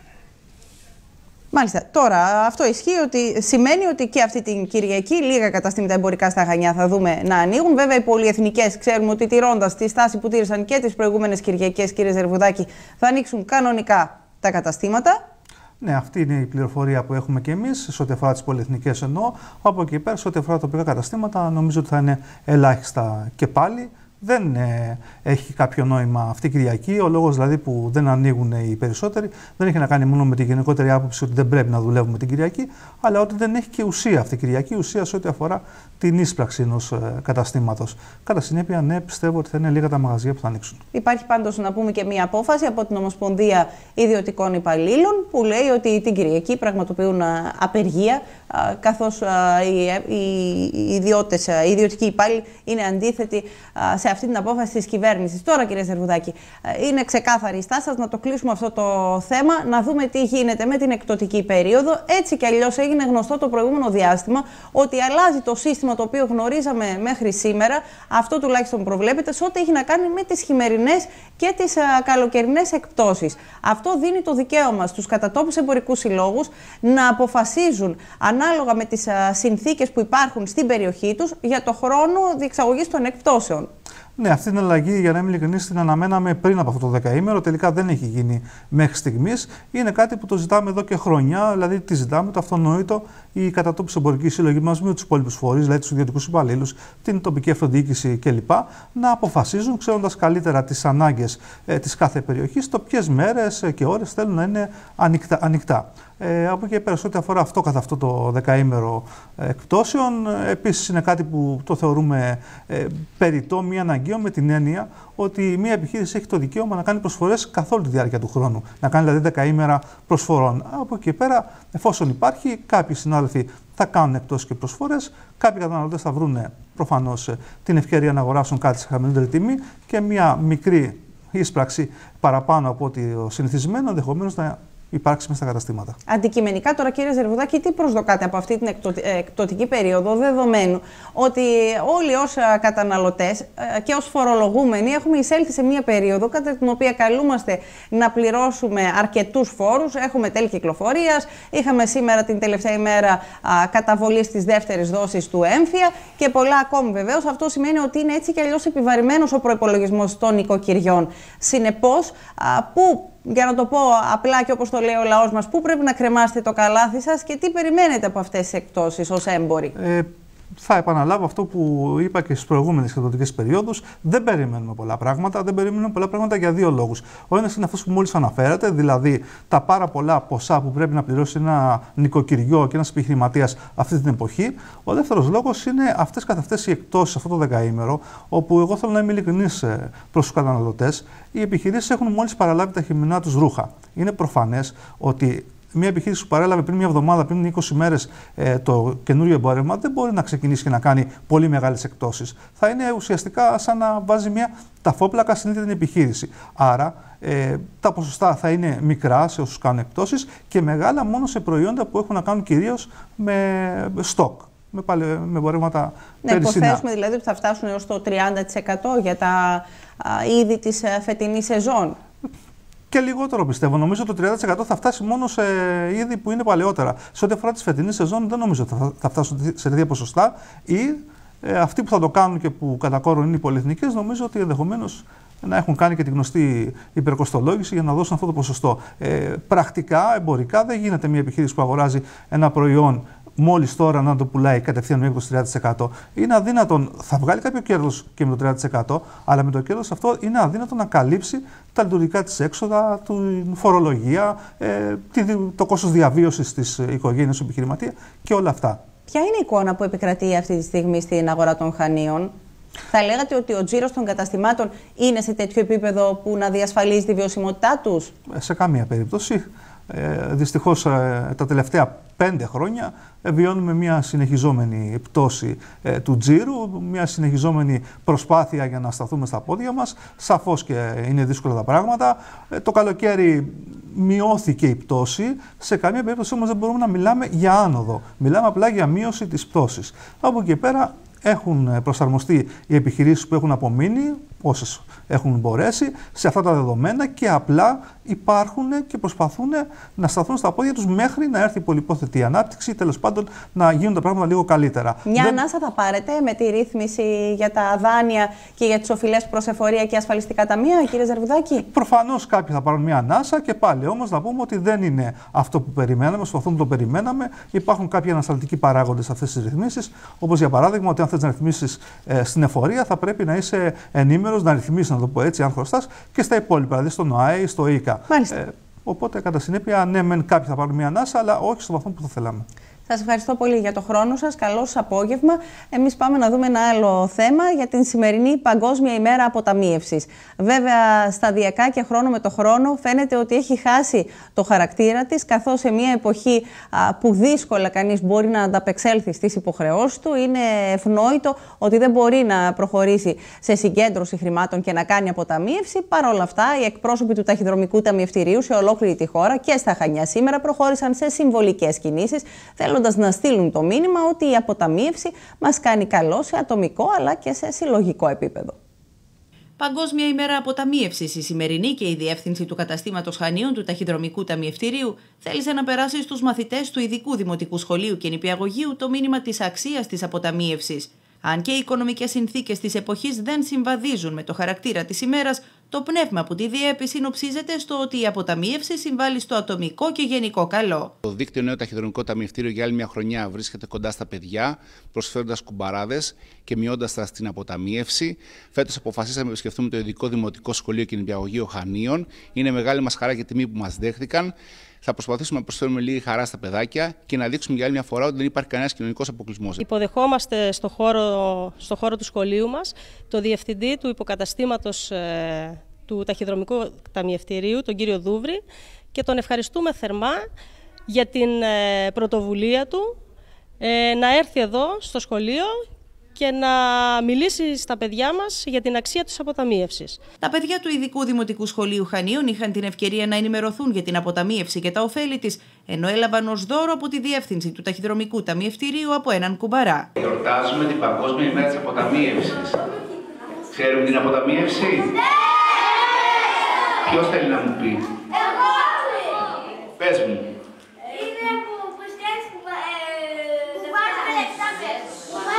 Μάλιστα. Τώρα, αυτό ισχύει ότι σημαίνει ότι και αυτή την Κυριακή λίγα καταστήματα εμπορικά στα Χανιά θα δούμε να ανοίγουν. Βέβαια, οι πολυεθνικές ξέρουμε ότι τηρώντας τη στάση που τήρησαν και τις προηγούμενες Κυριακές, κύριε Ζερβουδάκη, θα ανοίξουν κανονικά τα καταστήματα. Ναι, αυτή είναι η πληροφορία που έχουμε και εμείς, σε ό,τι αφορά τις πολυεθνικές εννοώ. Από εκεί πέρα, σε ό,τι αφορά τα τοπικά καταστήματα, νομίζω ότι θα είναι ελάχιστα και πάλι. Δεν ε, έχει κάποιο νόημα αυτή η Κυριακή. Ο λόγος δηλαδή που δεν ανοίγουν οι περισσότεροι δεν έχει να κάνει μόνο με τη γενικότερη άποψη ότι δεν πρέπει να δουλεύουμε την Κυριακή, αλλά ότι δεν έχει και ουσία αυτή η Κυριακή, ουσία σε ό,τι αφορά την ίσπραξη ενός ε, καταστήματος. Κατά συνέπεια, ναι, πιστεύω ότι θα είναι λίγα τα μαγαζιά που θα ανοίξουν. Υπάρχει πάντως, να πούμε, και μία απόφαση από την Ομοσπονδία Ιδιωτικών Υπαλλήλων που λέει ότι την Κυριακή πραγματοποιούν α, απεργία, α, καθώς α, οι, οι, οι, ιδιώτες, α, οι ιδιωτικοί υπάλληλοι είναι αντίθετοι α, σε αυτή την απόφαση της κυβέρνησης. Τώρα, κύριε Ζερβουδάκη, είναι ξεκάθαρη η στάση σας, να το κλείσουμε αυτό το θέμα, να δούμε τι γίνεται με την εκπτωτική περίοδο. Έτσι κι αλλιώς έγινε γνωστό το προηγούμενο διάστημα ότι αλλάζει το σύστημα το οποίο γνωρίζαμε μέχρι σήμερα. Αυτό τουλάχιστον προβλέπεται σε ό,τι έχει να κάνει με τις χειμερινές και τις α, καλοκαιρινές εκπτώσεις. Αυτό δίνει το δικαίωμα στους κατατόπους εμπορικούς συλλόγους να αποφασίζουν ανάλογα με τις α, συνθήκες που υπάρχουν στην περιοχή τους για το χρόνο διεξαγωγής των εκπτώσεων. Ναι, αυτή την αλλαγή, για να είμαι ειλικρινής, την αναμέναμε πριν από αυτό το δεκαήμερο. Τελικά δεν έχει γίνει μέχρι στιγμής. Είναι κάτι που το ζητάμε εδώ και χρόνια. Δηλαδή, τι ζητάμε, το αυτονόητο, οι κατατόπους εμπορικοί σύλλογοι μαζί με τους υπόλοιπους φορείς, δηλαδή τους ιδιωτικούς υπαλλήλους, την τοπική αυτοδιοίκηση κλπ., να αποφασίζουν, ξέροντας καλύτερα τις ανάγκες ε, της κάθε περιοχής, το ποιες μέρες και ώρες θέλουν να είναι ανοιχτά. ανοιχτά. Ε, από εκεί πέρα, σε ό,τι αφορά αυτό καθ' αυτό το δεκαήμερο εκπτώσεων, ε, επίσης είναι κάτι που το θεωρούμε ε, περιττό, μη αναγκαίο, με την έννοια ότι μια επιχείρηση έχει το δικαίωμα να κάνει προσφορές καθ' όλη τη διάρκεια του χρόνου. Να κάνει δηλαδή δεκαήμερα προσφορών. Από εκεί πέρα, εφόσον υπάρχει, κάποιοι συνάδελφοι θα κάνουν εκπτώσεις και προσφορές, κάποιοι καταναλωτές θα βρουν προφανώς την ευκαιρία να αγοράσουν κάτι σε χαμηλότερη τιμή και μια μικρή ίσπραξη παραπάνω από ό,τι συνηθισμένο, ενδεχομένως να υπάρξει μέσα στα καταστήματα. Αντικειμενικά τώρα, κύριε Ζερβουδάκη, τι προσδοκάτε από αυτή την εκπτωτική περίοδο, δεδομένου ότι όλοι ως καταναλωτές και ως φορολογούμενοι έχουμε εισέλθει σε μια περίοδο κατά την οποία καλούμαστε να πληρώσουμε αρκετούς φόρους, έχουμε τέλη κυκλοφορίας, είχαμε σήμερα την τελευταία ημέρα καταβολής της δεύτερης δόσης του έμφυα και πολλά ακόμη βεβαίως. Αυτό σημαίνει ότι είναι έτσι κι αλλιώς επιβαρημένος ο προϋπολογισμός των νοικοκυριών. Συνεπώς, πού, για να το πω απλά και όπως το λέει ο λαός μας, πού πρέπει να κρεμάσετε το καλάθι σας και τι περιμένετε από αυτές τις εκπτώσεις ως έμποροι? Ε, θα επαναλάβω αυτό που είπα και στις προηγούμενες εκπτωτικές περιόδους. Δεν περιμένουμε πολλά πράγματα. Δεν περιμένουμε πολλά πράγματα για δύο λόγους. Ο ένας είναι αυτός που μόλις αναφέρατε, δηλαδή τα πάρα πολλά ποσά που πρέπει να πληρώσει ένα νοικοκυριό και ένας επιχειρηματίας αυτή την εποχή. Ο δεύτερος λόγος είναι αυτές καθ' αυτές οι εκπτώσεις αυτό το δεκαήμερο, όπου εγώ θέλω να είμαι ειλικρινής προς τους καταναλωτές. Οι επιχειρήσεις έχουν μόλις παραλάβει τα χειμερινά τους ρούχα. Είναι προφανές ότι μια επιχείρηση που παρέλαβε πριν μια εβδομάδα, πριν είκοσι μέρες ε, το καινούριο εμπόρευμα, δεν μπορεί να ξεκινήσει και να κάνει πολύ μεγάλες εκπτώσεις. Θα είναι ουσιαστικά σαν να βάζει μια ταφόπλακα στην ίδια την επιχείρηση. Άρα ε, τα ποσοστά θα είναι μικρά σε όσους κάνουν εκπτώσεις και μεγάλα μόνο σε προϊόντα που έχουν να κάνουν κυρίως με στόκ. Με, πάλι, με εμπορεύματα ναι, περισσινά. Υποθέσουμε δηλαδή ότι θα φτάσουν έως το τριάντα τοις εκατό για τα α, είδη της φετινής σεζόν. Και λιγότερο πιστεύω. Νομίζω ότι το τριάντα τοις εκατό θα φτάσει μόνο σε είδη που είναι παλαιότερα. Σε ό,τι αφορά τη φετινή σεζόν, δεν νομίζω ότι θα, θα φτάσουν σε τέτοια ποσοστά. Ή ε, αυτοί που θα το κάνουν και που κατά κόρον είναι οι πολυεθνικές, νομίζω ότι ενδεχομένως να έχουν κάνει και τη γνωστή υπερκοστολόγηση για να δώσουν αυτό το ποσοστό. Ε, πρακτικά, εμπορικά, δεν γίνεται μια επιχείρηση που αγοράζει ένα προϊόν μόλις τώρα να το πουλάει κατευθείαν με το τριάντα τοις εκατό. Είναι αδύνατον, θα βγάλει κάποιο κέρδος και με το τριάντα τοις εκατό, αλλά με το κέρδος αυτό είναι αδύνατο να καλύψει τα λειτουργικά της έξοδα, την φορολογία, ε, το κόστος διαβίωσης της οικογένειας του επιχειρηματία και όλα αυτά. Ποια είναι η εικόνα που επικρατεί αυτή τη στιγμή στην αγορά των Χανίων? Θα λέγατε ότι ο τζίρος των καταστημάτων είναι σε τέτοιο επίπεδο που να διασφαλίζει τη βιωσιμότητά τους? Σε καμία περίπτωση. Ε, δυστυχώς ε, τα τελευταία πέντε χρόνια ε, βιώνουμε μια συνεχιζόμενη πτώση ε, του τζίρου, μια συνεχιζόμενη προσπάθεια για να σταθούμε στα πόδια μας. Σαφώς και είναι δύσκολα τα πράγματα. Ε, το καλοκαίρι μειώθηκε η πτώση. Σε καμία περίπτωση όμως δεν μπορούμε να μιλάμε για άνοδο. Μιλάμε απλά για μείωση της πτώσης. Από εκεί πέρα έχουν προσαρμοστεί οι επιχειρήσεις που έχουν απομείνει, όσες έχουν μπορέσει, σε αυτά τα δεδομένα και απλά υπάρχουν και προσπαθούν να σταθούν στα πόδια τους μέχρι να έρθει η πολυπόθετη ανάπτυξη ή τέλος πάντων να γίνουν τα πράγματα λίγο καλύτερα. Μια Δεν... ανάσα θα πάρετε με τη ρύθμιση για τα δάνεια και για τις οφειλές προς εφορία και ασφαλιστικά ταμεία, κύριε Ζερβουδάκη? Προφανώς κάποιοι θα πάρουν μια ανάσα και πάλι όμως να πούμε ότι δεν είναι αυτό που περιμέναμε, στο αυτό που το περιμέναμε. Υπάρχουν κάποιοι ανασταλτικοί παράγοντες σε αυτές τις ρυθμίσεις, όπως για παράδειγμα ότι αν θες να ρυθμίσεις ε, στην εφορία θα πρέπει να είσαι ενήμερος, να ρυθμίσεις, να το πω έτσι, αν χρωστάς, και στα υπόλοιπα, δηλαδή στον ΟΑΕ ή στο ΙΚΑ. Ε, οπότε, κατά συνέπεια, ναι, μεν κάποιοι θα πάρουν μια ανάσα, αλλά όχι στο βαθμό που θα θέλαμε. Σας ευχαριστώ πολύ για το χρόνο σας. Καλό σας απόγευμα. Εμείς πάμε να δούμε ένα άλλο θέμα για την σημερινή Παγκόσμια ημέρα αποταμίευσης. Βέβαια, σταδιακά και χρόνο με το χρόνο φαίνεται ότι έχει χάσει το χαρακτήρα της, καθώς σε μια εποχή α, που δύσκολα κανείς μπορεί να ανταπεξέλθει στις υποχρεώσεις του, είναι ευνόητο ότι δεν μπορεί να προχωρήσει σε συγκέντρωση χρημάτων και να κάνει αποταμίευση. Παρ' όλα αυτά, οι εκπρόσωποι του Ταχυδρομικού Ταμιευτηρίου σε ολόκληρη τη χώρα και στα Χανιά σήμερα προχώρησαν σε συμβολικές κινήσεις, θέλοντας να στείλουν το μήνυμα ότι η αποταμίευση μας κάνει καλό σε ατομικό αλλά και σε συλλογικό επίπεδο. Παγκόσμια ημέρα αποταμίευσης η σημερινή και η διεύθυνση του καταστήματος Χανίων του Ταχυδρομικού Ταμιευτηρίου θέλησε να περάσει στους μαθητές του Ειδικού Δημοτικού Σχολείου και Νηπιαγωγείου το μήνυμα της αξίας της αποταμίευσης. Αν και οι οικονομικές συνθήκες της εποχής δεν συμβαδίζουν με το χαρακτήρα της ημέρας, το πνεύμα που τη διέπει συνοψίζεται στο ότι η αποταμίευση συμβάλλει στο ατομικό και γενικό καλό. Το δίκτυο Νέο Ταχυδρομικό Ταμιευτήριο για άλλη μια χρονιά βρίσκεται κοντά στα παιδιά, προσφέροντας κουμπαράδες και μειώντας τα στην αποταμίευση. Φέτος αποφασίσαμε να επισκεφθούμε το Ειδικό Δημοτικό Σχολείο και Νηπιαγωγείο Χανίων. Είναι μεγάλη μας χαρά και τιμή που μας δέχτηκαν. Θα προσπαθήσουμε να προσφέρουμε λίγη χαρά στα παιδάκια και να δείξουμε για άλλη μια φορά ότι δεν υπάρχει κανένας κοινωνικός αποκλεισμός. Υποδεχόμαστε στο χώρο, στο χώρο του σχολείου μας το διευθυντή του υποκαταστήματος ε, του Ταχυδρομικού Ταμιευτηρίου, τον κύριο Δούβρη, και τον ευχαριστούμε θερμά για την ε, πρωτοβουλία του ε, να έρθει εδώ στο σχολείο και να μιλήσει στα παιδιά μας για την αξία της αποταμίευσης. Τα παιδιά του Ειδικού Δημοτικού Σχολείου Χανίων είχαν την ευκαιρία να ενημερωθούν για την αποταμίευση και τα ωφέλη της, ενώ έλαβαν ως δώρο από τη διεύθυνση του Ταχυδρομικού Ταμιευτηρίου από έναν κουμπαρά. Γιορτάζουμε την Παγκόσμια ημέρα της αποταμίευσης. Ξέρουμε την αποταμίευση? Ναι! Ποιος θέλει να μου πει? Εγώ! Πες μου. Είναι που πιστεύεις που βάζουμε λεφτά μέσα.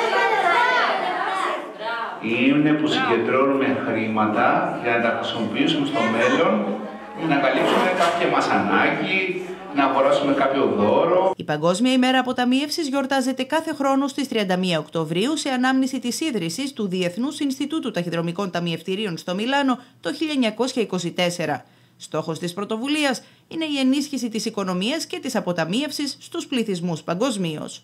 Είναι που συγκεντρώνουμε χρήματα για να τα χρησιμοποιήσουμε στο μέλλον, να καλύψουμε κάποια μας ανάγκη, να αγοράσουμε κάποιο δώρο. Η Παγκόσμια ημέρα αποταμίευσης γιορτάζεται κάθε χρόνο στις τριάντα μία Οκτωβρίου σε ανάμνηση της ίδρυσης του Διεθνούς Ινστιτούτου Ταχυδρομικών Ταμιευτηρίων στο Μιλάνο το χίλια εννιακόσια είκοσι τέσσερα. Στόχος της πρωτοβουλίας είναι η ενίσχυση της οικονομίας και της αποταμίευσης στους πληθυσμούς παγκοσμίως.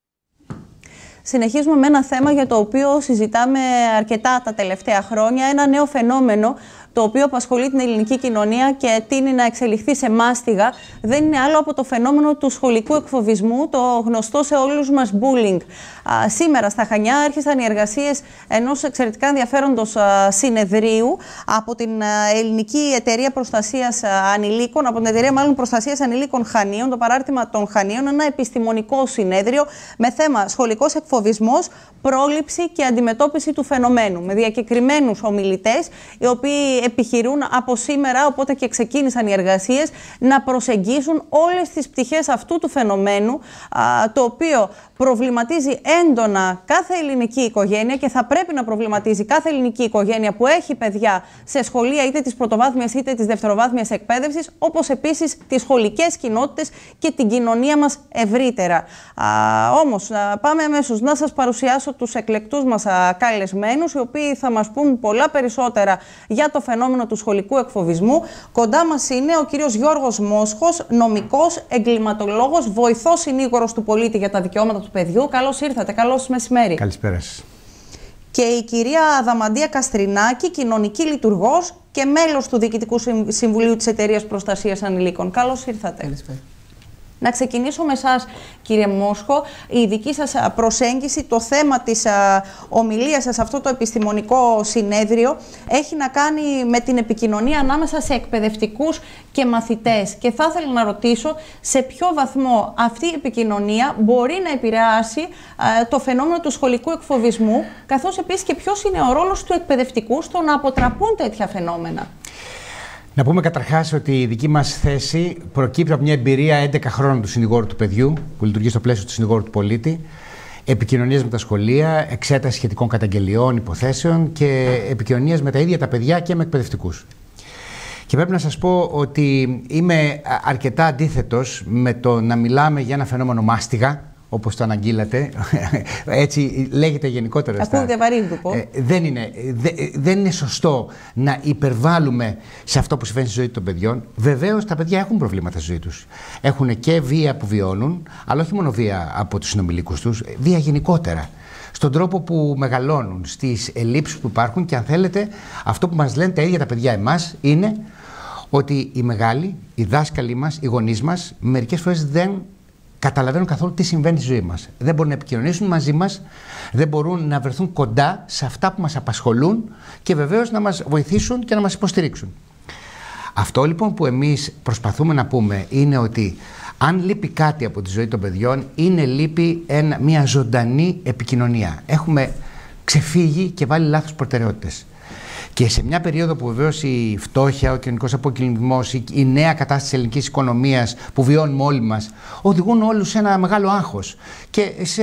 Συνεχίζουμε με ένα θέμα για το οποίο συζητάμε αρκετά τα τελευταία χρόνια, ένα νέο φαινόμενο το οποίο απασχολεί την ελληνική κοινωνία και τείνει να εξελιχθεί σε μάστιγα. Δεν είναι άλλο από το φαινόμενο του σχολικού εκφοβισμού, το γνωστό σε όλους μας bullying. Α, σήμερα στα Χανιά άρχισαν οι εργασίες ενός εξαιρετικά ενδιαφέροντος α, συνεδρίου από την α, Ελληνική Εταιρεία Προστασίας α, Ανηλίκων, από την Εταιρεία μάλλον Προστασίας Ανηλίκων Χανίων, το παράρτημα των Χανίων, ένα επιστημονικό συνέδριο με θέμα σχολικός εκφοβισμός, πρόληψη και αντιμετώπιση του φαινομένου, με διακεκριμένους ομιλητές, οι οποίοι επιχειρούν από σήμερα, οπότε και ξεκίνησαν οι εργασίες, να προσεγγίσουν όλες τις πτυχές αυτού του φαινομένου, α, το οποίο προβληματίζει έντονα κάθε ελληνική οικογένεια και θα πρέπει να προβληματίζει κάθε ελληνική οικογένεια που έχει παιδιά σε σχολεία είτε της πρωτοβάθμιας είτε της δευτεροβάθμιας εκπαίδευσης, όπως επίσης τις σχολικές κοινότητες και την κοινωνία μας ευρύτερα. Α, όμως, α, πάμε αμέσως να σας παρουσιάσω τους εκλεκτούς μας α, καλεσμένους, οι οποίοι θα μας πούν πολλά περισσότερα για το φαινόμενο του σχολικού εκφοβισμού. Κοντά μας είναι ο κύριος Γιώργος Μόσχος, νομικός, εγκληματολόγος, βοηθός συνήγορος του πολίτη για τα δικαιώματα του παιδιού. Καλώς ήρθατε, καλώς μεσημέρι. Καλησπέρα σας. Και η κυρία Αδαμαντία Καστρινάκη, κοινωνική λειτουργός και μέλος του Διοικητικού Συμβουλίου της Εταιρείας Προστασίας Ανηλίκων. Καλώς ήρθατε. Καλησπέρα. Να ξεκινήσω με εσάς, κύριε Μόσχο, η δική σας προσέγγιση, το θέμα της α, ομιλίας σας σε αυτό το επιστημονικό συνέδριο έχει να κάνει με την επικοινωνία ανάμεσα σε εκπαιδευτικούς και μαθητές. Και θα ήθελα να ρωτήσω σε ποιο βαθμό αυτή η επικοινωνία μπορεί να επηρεάσει α, το φαινόμενο του σχολικού εκφοβισμού, καθώς επίσης και ποιος είναι ο ρόλος του εκπαιδευτικού στο να αποτραπούν τέτοια φαινόμενα. Να πούμε καταρχάς ότι η δική μας θέση προκύπτει από μια εμπειρία έντεκα χρόνων του συνηγόρου του παιδιού, που λειτουργεί στο πλαίσιο του συνηγόρου του πολίτη, επικοινωνίας με τα σχολεία, εξέταση σχετικών καταγγελιών, υποθέσεων και επικοινωνίας με τα ίδια τα παιδιά και με εκπαιδευτικούς. Και πρέπει να σας πω ότι είμαι αρκετά αντίθετος με το να μιλάμε για ένα φαινόμενο μάστιγα, όπως το αναγγείλατε, έτσι λέγεται γενικότερα. Ακούγεται βαρύγδουπο. Ε, δεν, είναι, δε, δεν είναι σωστό να υπερβάλλουμε σε αυτό που συμβαίνει στη ζωή των παιδιών. Βεβαίως τα παιδιά έχουν προβλήματα στη ζωή τους. Έχουν και βία που βιώνουν, αλλά όχι μόνο βία από τους συνομιλίκους τους, βία γενικότερα. Στον τρόπο που μεγαλώνουν, στις ελλείψεις που υπάρχουν και αν θέλετε, αυτό που μας λένε τα ίδια τα παιδιά εμάς είναι ότι οι μεγάλοι, οι δάσκαλοι μας, οι γονείς μας, μερικές φορές δεν καταλαβαίνουν καθόλου τι συμβαίνει στη ζωή μας. Δεν μπορούν να επικοινωνήσουν μαζί μας, δεν μπορούν να βρεθούν κοντά σε αυτά που μας απασχολούν και βεβαίως να μας βοηθήσουν και να μας υποστηρίξουν. Αυτό λοιπόν που εμείς προσπαθούμε να πούμε είναι ότι αν λείπει κάτι από τη ζωή των παιδιών, είναι λείπει ένα, μια ζωντανή επικοινωνία. Έχουμε ξεφύγει και βάλει λάθος προτεραιότητες. Και σε μια περίοδο που βεβαίως η φτώχεια, ο κοινωνικός αποκλεισμός, η νέα κατάσταση της ελληνικής οικονομίας που βιώνουμε όλοι μας, οδηγούν όλους σε ένα μεγάλο άγχος και σε,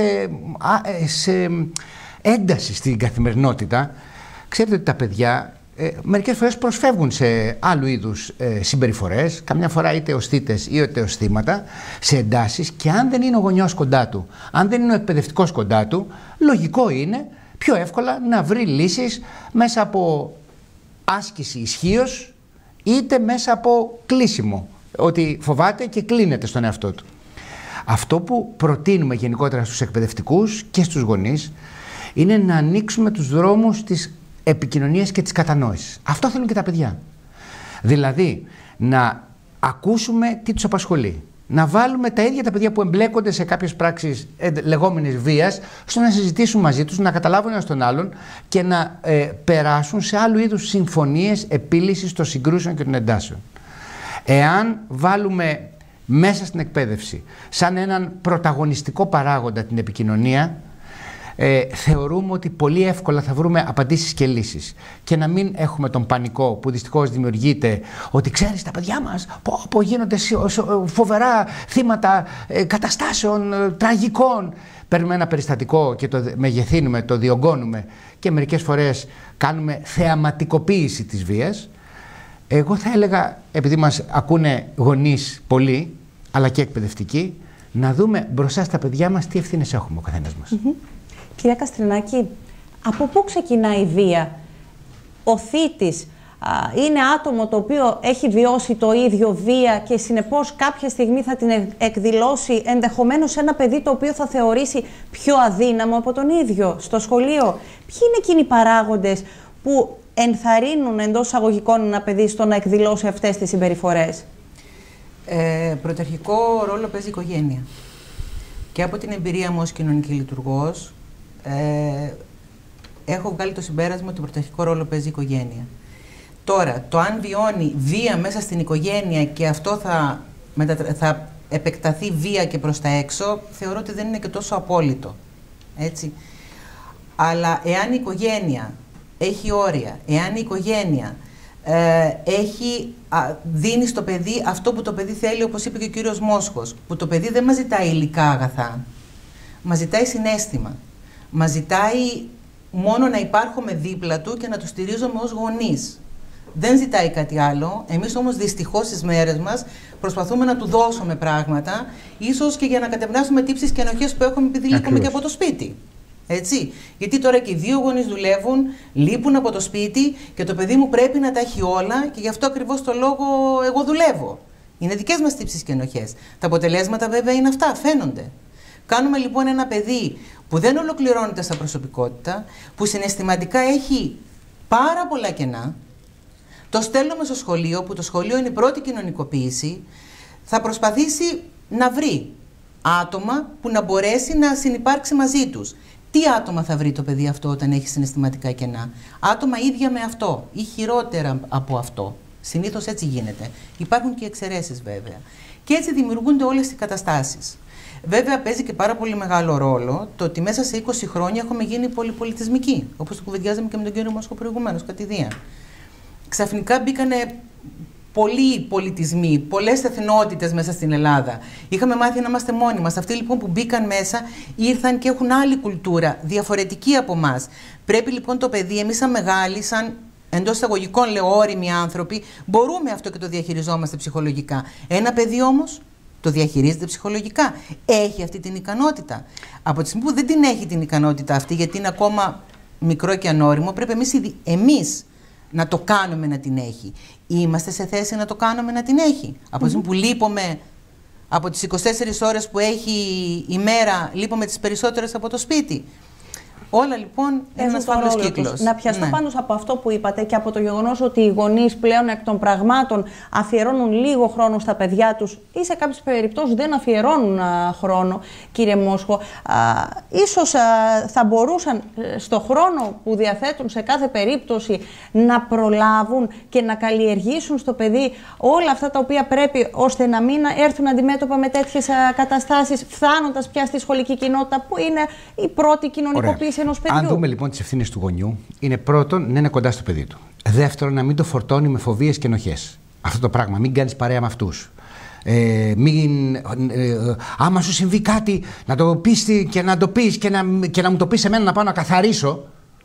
σε ένταση στην καθημερινότητα. Ξέρετε ότι τα παιδιά ε, μερικές φορές προσφεύγουν σε άλλου είδους ε, συμπεριφορές, καμιά φορά είτε ως θύτες είτε ως θύματα, σε εντάσεις, και αν δεν είναι ο γονιός κοντά του, αν δεν είναι ο εκπαιδευτικός κοντά του, λογικό είναι πιο εύκολα να βρει λύσεις μέσα από άσκηση ισχύως είτε μέσα από κλείσιμο, ότι φοβάται και κλείνεται στον εαυτό του. Αυτό που προτείνουμε γενικότερα στους εκπαιδευτικούς και στους γονείς είναι να ανοίξουμε τους δρόμους της επικοινωνίας και της κατανόησης. Αυτό θέλουν και τα παιδιά. Δηλαδή να ακούσουμε τι τους απασχολεί, να βάλουμε τα ίδια τα παιδιά που εμπλέκονται σε κάποιες πράξεις ε, λεγόμενης βίας, στο να συζητήσουν μαζί τους, να καταλάβουν ένας τον άλλον και να ε, περάσουν σε άλλου είδους συμφωνίες επίλυσης των συγκρούσεων και των εντάσεων. Εάν βάλουμε μέσα στην εκπαίδευση σαν έναν πρωταγωνιστικό παράγοντα την επικοινωνία, Ε, θεωρούμε ότι πολύ εύκολα θα βρούμε απαντήσεις και λύσεις και να μην έχουμε τον πανικό που δυστυχώς δημιουργείται, ότι ξέρεις τα παιδιά μας πω, πω, γίνονται φοβερά θύματα ε, καταστάσεων ε, τραγικών. Παίρνουμε ένα περιστατικό και το μεγεθύνουμε, το διωγγώνουμε και μερικές φορές κάνουμε θεαματικοποίηση της βίας. Εγώ θα έλεγα, επειδή μας ακούνε γονείς πολλοί αλλά και εκπαιδευτικοί, να δούμε μπροστά στα παιδιά μας τι ευθύνες έχουμε ο καθένας μας. Mm-hmm. Κυρία Καστρινάκη, από πού ξεκινάει η βία? Ο θήτης α, είναι άτομο το οποίο έχει βιώσει το ίδιο βία και συνεπώς κάποια στιγμή θα την εκδηλώσει ενδεχομένως σε ένα παιδί το οποίο θα θεωρήσει πιο αδύναμο από τον ίδιο στο σχολείο. Ποιοι είναι εκείνοι οι παράγοντες που ενθαρρύνουν εντός εισαγωγικών ένα παιδί στο να εκδηλώσει αυτές τις συμπεριφορές? Ε, πρωταρχικό ρόλο παίζει η οικογένεια. Και από την εμπειρία μου ως κοινωνική λειτουργός, Ε, έχω βγάλει το συμπέρασμα ότι πρωταρχικό ρόλο παίζει η οικογένεια. Τώρα, το αν βιώνει βία μέσα στην οικογένεια και αυτό θα, μετατρα... θα επεκταθεί βία και προς τα έξω, θεωρώ ότι δεν είναι και τόσο απόλυτο. Έτσι. Αλλά εάν η οικογένεια έχει όρια, εάν η οικογένεια ε, έχει, α, δίνει στο παιδί αυτό που το παιδί θέλει, όπως είπε και ο κύριος Μόσχος, που το παιδί δεν μας ζητάει υλικά αγαθά, μας ζητάει συναίσθημα. Μας ζητάει μόνο να υπάρχουμε δίπλα του και να του στηρίζουμε ως γονείς. Δεν ζητάει κάτι άλλο. Εμείς όμως δυστυχώς στις μέρες μας προσπαθούμε να του δώσουμε πράγματα, ίσως και για να κατευνάσουμε τύψεις και ενοχές που έχουμε επειδή λείπουμε και από το σπίτι. Έτσι. Γιατί τώρα και οι δύο γονείς δουλεύουν, λείπουν από το σπίτι και το παιδί μου πρέπει να τα έχει όλα και γι' αυτό ακριβώς το λόγο εγώ δουλεύω. Είναι δικές μας τύψεις και ενοχές. Τα αποτελέσματα βέβαια είναι αυτά, φαίνονται. Κάνουμε λοιπόν ένα παιδί που δεν ολοκληρώνεται στα προσωπικότητα, που συναισθηματικά έχει πάρα πολλά κενά, το στέλνουμε στο σχολείο, που το σχολείο είναι η πρώτη κοινωνικοποίηση, θα προσπαθήσει να βρει άτομα που να μπορέσει να συνυπάρξει μαζί τους. Τι άτομα θα βρει το παιδί αυτό όταν έχει συναισθηματικά κενά? Άτομα ίδια με αυτό ή χειρότερα από αυτό. Συνήθως έτσι γίνεται. Υπάρχουν και εξαιρέσεις βέβαια. Και έτσι δημιουργούνται όλες οι καταστάσεις. Βέβαια, παίζει και πάρα πολύ μεγάλο ρόλο το ότι μέσα σε είκοσι χρόνια έχουμε γίνει πολυπολιτισμικοί, όπως το κουβεντιάζαμε και με τον κύριο Μόσχο προηγουμένως, κατηδίαν. Ξαφνικά μπήκανε πολλοί πολιτισμοί, πολλές εθνότητες μέσα στην Ελλάδα. Είχαμε μάθει να είμαστε μόνοι μας. Αυτοί λοιπόν που μπήκαν μέσα ήρθαν και έχουν άλλη κουλτούρα, διαφορετική από εμάς. Πρέπει λοιπόν το παιδί, εμείς σαν μεγάλοι, σαν εντός εισαγωγικών λέω όριμοι άνθρωποι, μπορούμε αυτό και το διαχειριζόμαστε ψυχολογικά. Ένα παιδί όμως το διαχειρίζεται ψυχολογικά. Έχει αυτή την ικανότητα. Από τη στιγμή που δεν την έχει την ικανότητα αυτή, γιατί είναι ακόμα μικρό και ανώριμο, πρέπει εμείς, εμείς να το κάνουμε να την έχει. Είμαστε σε θέση να το κάνουμε να την έχει. Από τη στιγμή που λείπουμε από τις είκοσι τέσσερις ώρες που έχει η μέρα, λείπουμε τις περισσότερες από το σπίτι. Όλα λοιπόν είναι ένας φαύλος κύκλος. Να πιαστώ ναι. πάνω από αυτό που είπατε και από το γεγονός ότι οι γονείς πλέον εκ των πραγμάτων αφιερώνουν λίγο χρόνο στα παιδιά τους ή σε κάποιες περιπτώσεις δεν αφιερώνουν α, χρόνο, κύριε Μόσχο. Α, ίσως α, θα μπορούσαν στο χρόνο που διαθέτουν σε κάθε περίπτωση να προλάβουν και να καλλιεργήσουν στο παιδί όλα αυτά τα οποία πρέπει ώστε να μην έρθουν αντιμέτωπα με τέτοιες α, καταστάσεις, φτάνοντας πια στη σχολική κοινότητα που είναι η πρώτη κοινωνικοποίηση. Αν δούμε λοιπόν τις ευθύνες του γονιού, είναι πρώτον να είναι κοντά στο παιδί του. Δεύτερον, να μην το φορτώνει με φοβίες και ενοχές. Αυτό το πράγμα, μην κάνεις παρέα με αυτούς. Ε, μην, ε, ε, άμα σου συμβεί κάτι, να το πεις και να το πεις και να, και να μου το πεις εμένα να πάω να καθαρίσω.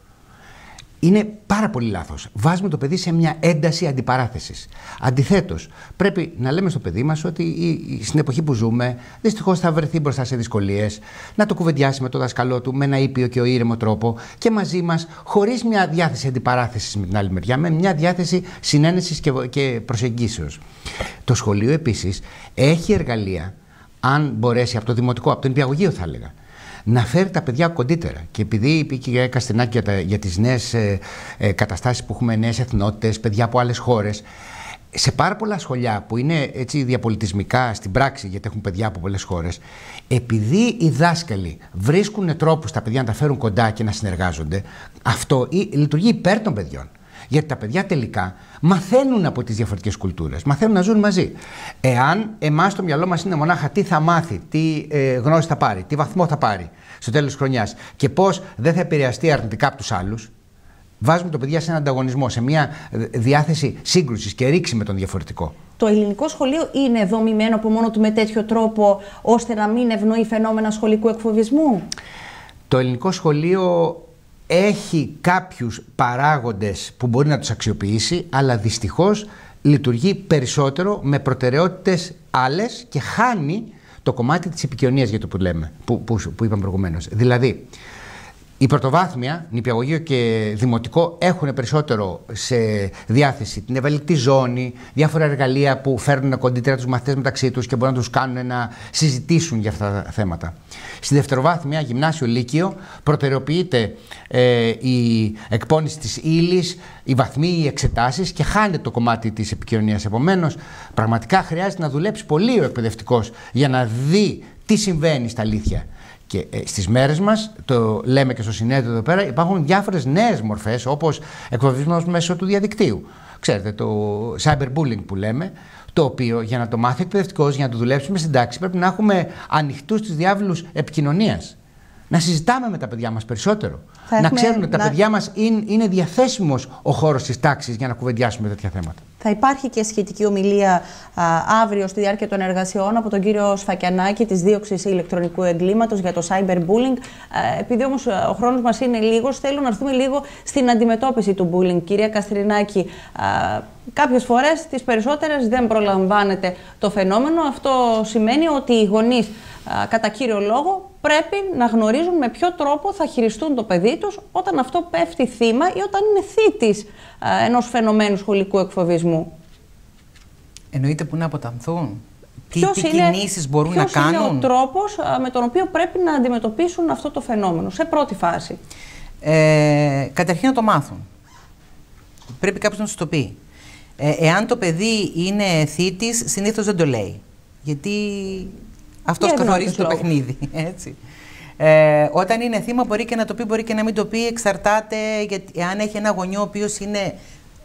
Είναι πάρα πολύ λάθος. Βάζουμε το παιδί σε μια ένταση αντιπαράθεσης. Αντιθέτως, πρέπει να λέμε στο παιδί μας ότι η, η, στην εποχή που ζούμε, δυστυχώς θα βρεθεί μπροστά σε δυσκολίες, να το κουβεντιάσει με το δάσκαλό του με ένα ήπιο και ο ήρεμο τρόπο και μαζί μας, χωρίς μια διάθεση αντιπαράθεσης με την άλλη μεριά, με μια διάθεση συνένεσης και, και προσεγγίσεως. Το σχολείο επίσης έχει εργαλεία, αν μπορέσει, από το δημοτικό, από το νηπιαγωγείο θα έλεγα, να φέρει τα παιδιά κοντύτερα. Και επειδή είπε η κυρία Καστρινάκη για, τα, για τις νέες ε, ε, καταστάσεις που έχουμε, νέες εθνότητες, παιδιά από άλλες χώρες, σε πάρα πολλά σχολιά που είναι έτσι διαπολιτισμικά στην πράξη, γιατί έχουν παιδιά από πολλές χώρες, επειδή οι δάσκαλοι βρίσκουν τρόπους τα παιδιά να τα φέρουν κοντά και να συνεργάζονται, αυτό λειτουργεί υπέρ των παιδιών. Γιατί τα παιδιά τελικά μαθαίνουν από τις διαφορετικές κουλτούρες, μαθαίνουν να ζουν μαζί. Εάν εμάς το μυαλό μας είναι μονάχα τι θα μάθει, τι ε, γνώση θα πάρει, τι βαθμό θα πάρει στο τέλος της χρονιάς και πώς δεν θα επηρεαστεί αρνητικά από τους άλλους, βάζουμε το παιδιά σε έναν ανταγωνισμό, σε μια διάθεση σύγκρουσης και ρήξη με τον διαφορετικό. Το ελληνικό σχολείο είναι δομημένο από μόνο του με τέτοιο τρόπο ώστε να μην ευνοεί φαινόμενα σχολικού εκφοβισμού? Το ελληνικό σχολείο έχει κάποιους παράγοντες που μπορεί να τους αξιοποιήσει, αλλά δυστυχώς λειτουργεί περισσότερο με προτεραιότητες άλλες και χάνει το κομμάτι της επικοινωνίας, για το που λέμε, που, που, που είπαμε προηγουμένως. Δηλαδή, η πρωτοβάθμια, νηπιαγωγείο και δημοτικό έχουν περισσότερο σε διάθεση την ευαλικτή ζώνη, διάφορα εργαλεία που φέρνουν κοντύτερα τους μαθητές μεταξύ τους και μπορούν να τους κάνουν να συζητήσουν για αυτά τα θέματα. Στη δευτεροβάθμια, γυμνάσιο, λύκειο, προτεραιοποιείται ε, η εκπόνηση της ύλης, οι βαθμοί, οι εξετάσεις και χάνεται το κομμάτι της επικοινωνίας. Επομένως, πραγματικά χρειάζεται να δουλέψει πολύ ο εκπαιδευτικός για να δει τι συμβαίνει στα αλήθεια. Και ε, στις μέρες μας, το λέμε και στο συνέδριο εδώ πέρα, υπάρχουν διάφορες νέες μορφές, όπως εκφοβισμός μέσω του διαδικτύου. Ξέρετε, το cyberbullying που λέμε, το οποίο για να το μάθει ο εκπαιδευτικός, για να το δουλέψουμε στην τάξη, πρέπει να έχουμε ανοιχτούς τους διάβλους επικοινωνίας. Να συζητάμε με τα παιδιά μας περισσότερο. Θα να ξέρουν ότι να... τα παιδιά μας είναι, είναι διαθέσιμος ο χώρος της τάξης για να κουβεντιάσουμε τέτοια θέματα. Θα υπάρχει και σχετική ομιλία α, αύριο στη διάρκεια των εργασιών από τον κύριο Σφακιανάκη της δίωξης ηλεκτρονικού εγκλήματος για το cyberbullying. Επειδή όμως ο χρόνος μας είναι λίγος, θέλω να έρθουμε λίγο στην αντιμετώπιση του bullying. Κυρία Καστρινάκη, α, κάποιες φορές, τις περισσότερες, δεν προλαμβάνεται το φαινόμενο. Αυτό σημαίνει ότι οι γονείς, α, κατά κύριο λόγο, πρέπει να γνωρίζουν με ποιο τρόπο θα χειριστούν το παιδί τους όταν αυτό πέφτει θύμα ή όταν είναι θήτης α, ενός φαινομένου σχολικού εκφοβισμού. Εννοείται που να αποτανθούν. Τι, ποιος τι είναι, κινήσεις μπορούν ποιος να κάνουν. Ποιος είναι ο τρόπος α, με τον οποίο πρέπει να αντιμετωπίσουν αυτό το φαινόμενο, σε πρώτη φάση? Ε, καταρχήν να το μάθουν. Πρέπει κάποιος να τους το πει. Ε, εάν το παιδί είναι θήτης, συνήθως δεν το λέει. Γιατί αυτός καθορίζει το παιχνίδι. Έτσι. Ε, όταν είναι θύμα μπορεί και να το πει, μπορεί και να μην το πει, εξαρτάται, γιατί εάν έχει ένα γονιό ο οποίος είναι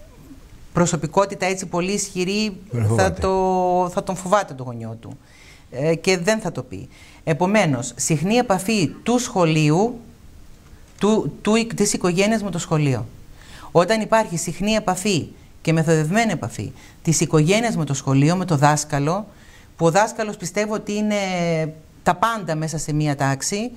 προσωπικότητα έτσι πολύ ισχυρή, θα, το, θα τον φοβάται το γονιό του ε, και δεν θα το πει. Επομένως, συχνή επαφή του σχολείου, του, του, της οικογένειας με το σχολείο. Όταν υπάρχει συχνή επαφή και μεθοδευμένη επαφή της οικογένειας με το σχολείο, με το δάσκαλο, που ο δάσκαλος πιστεύω ότι είναι τα πάντα μέσα σε μία τάξη,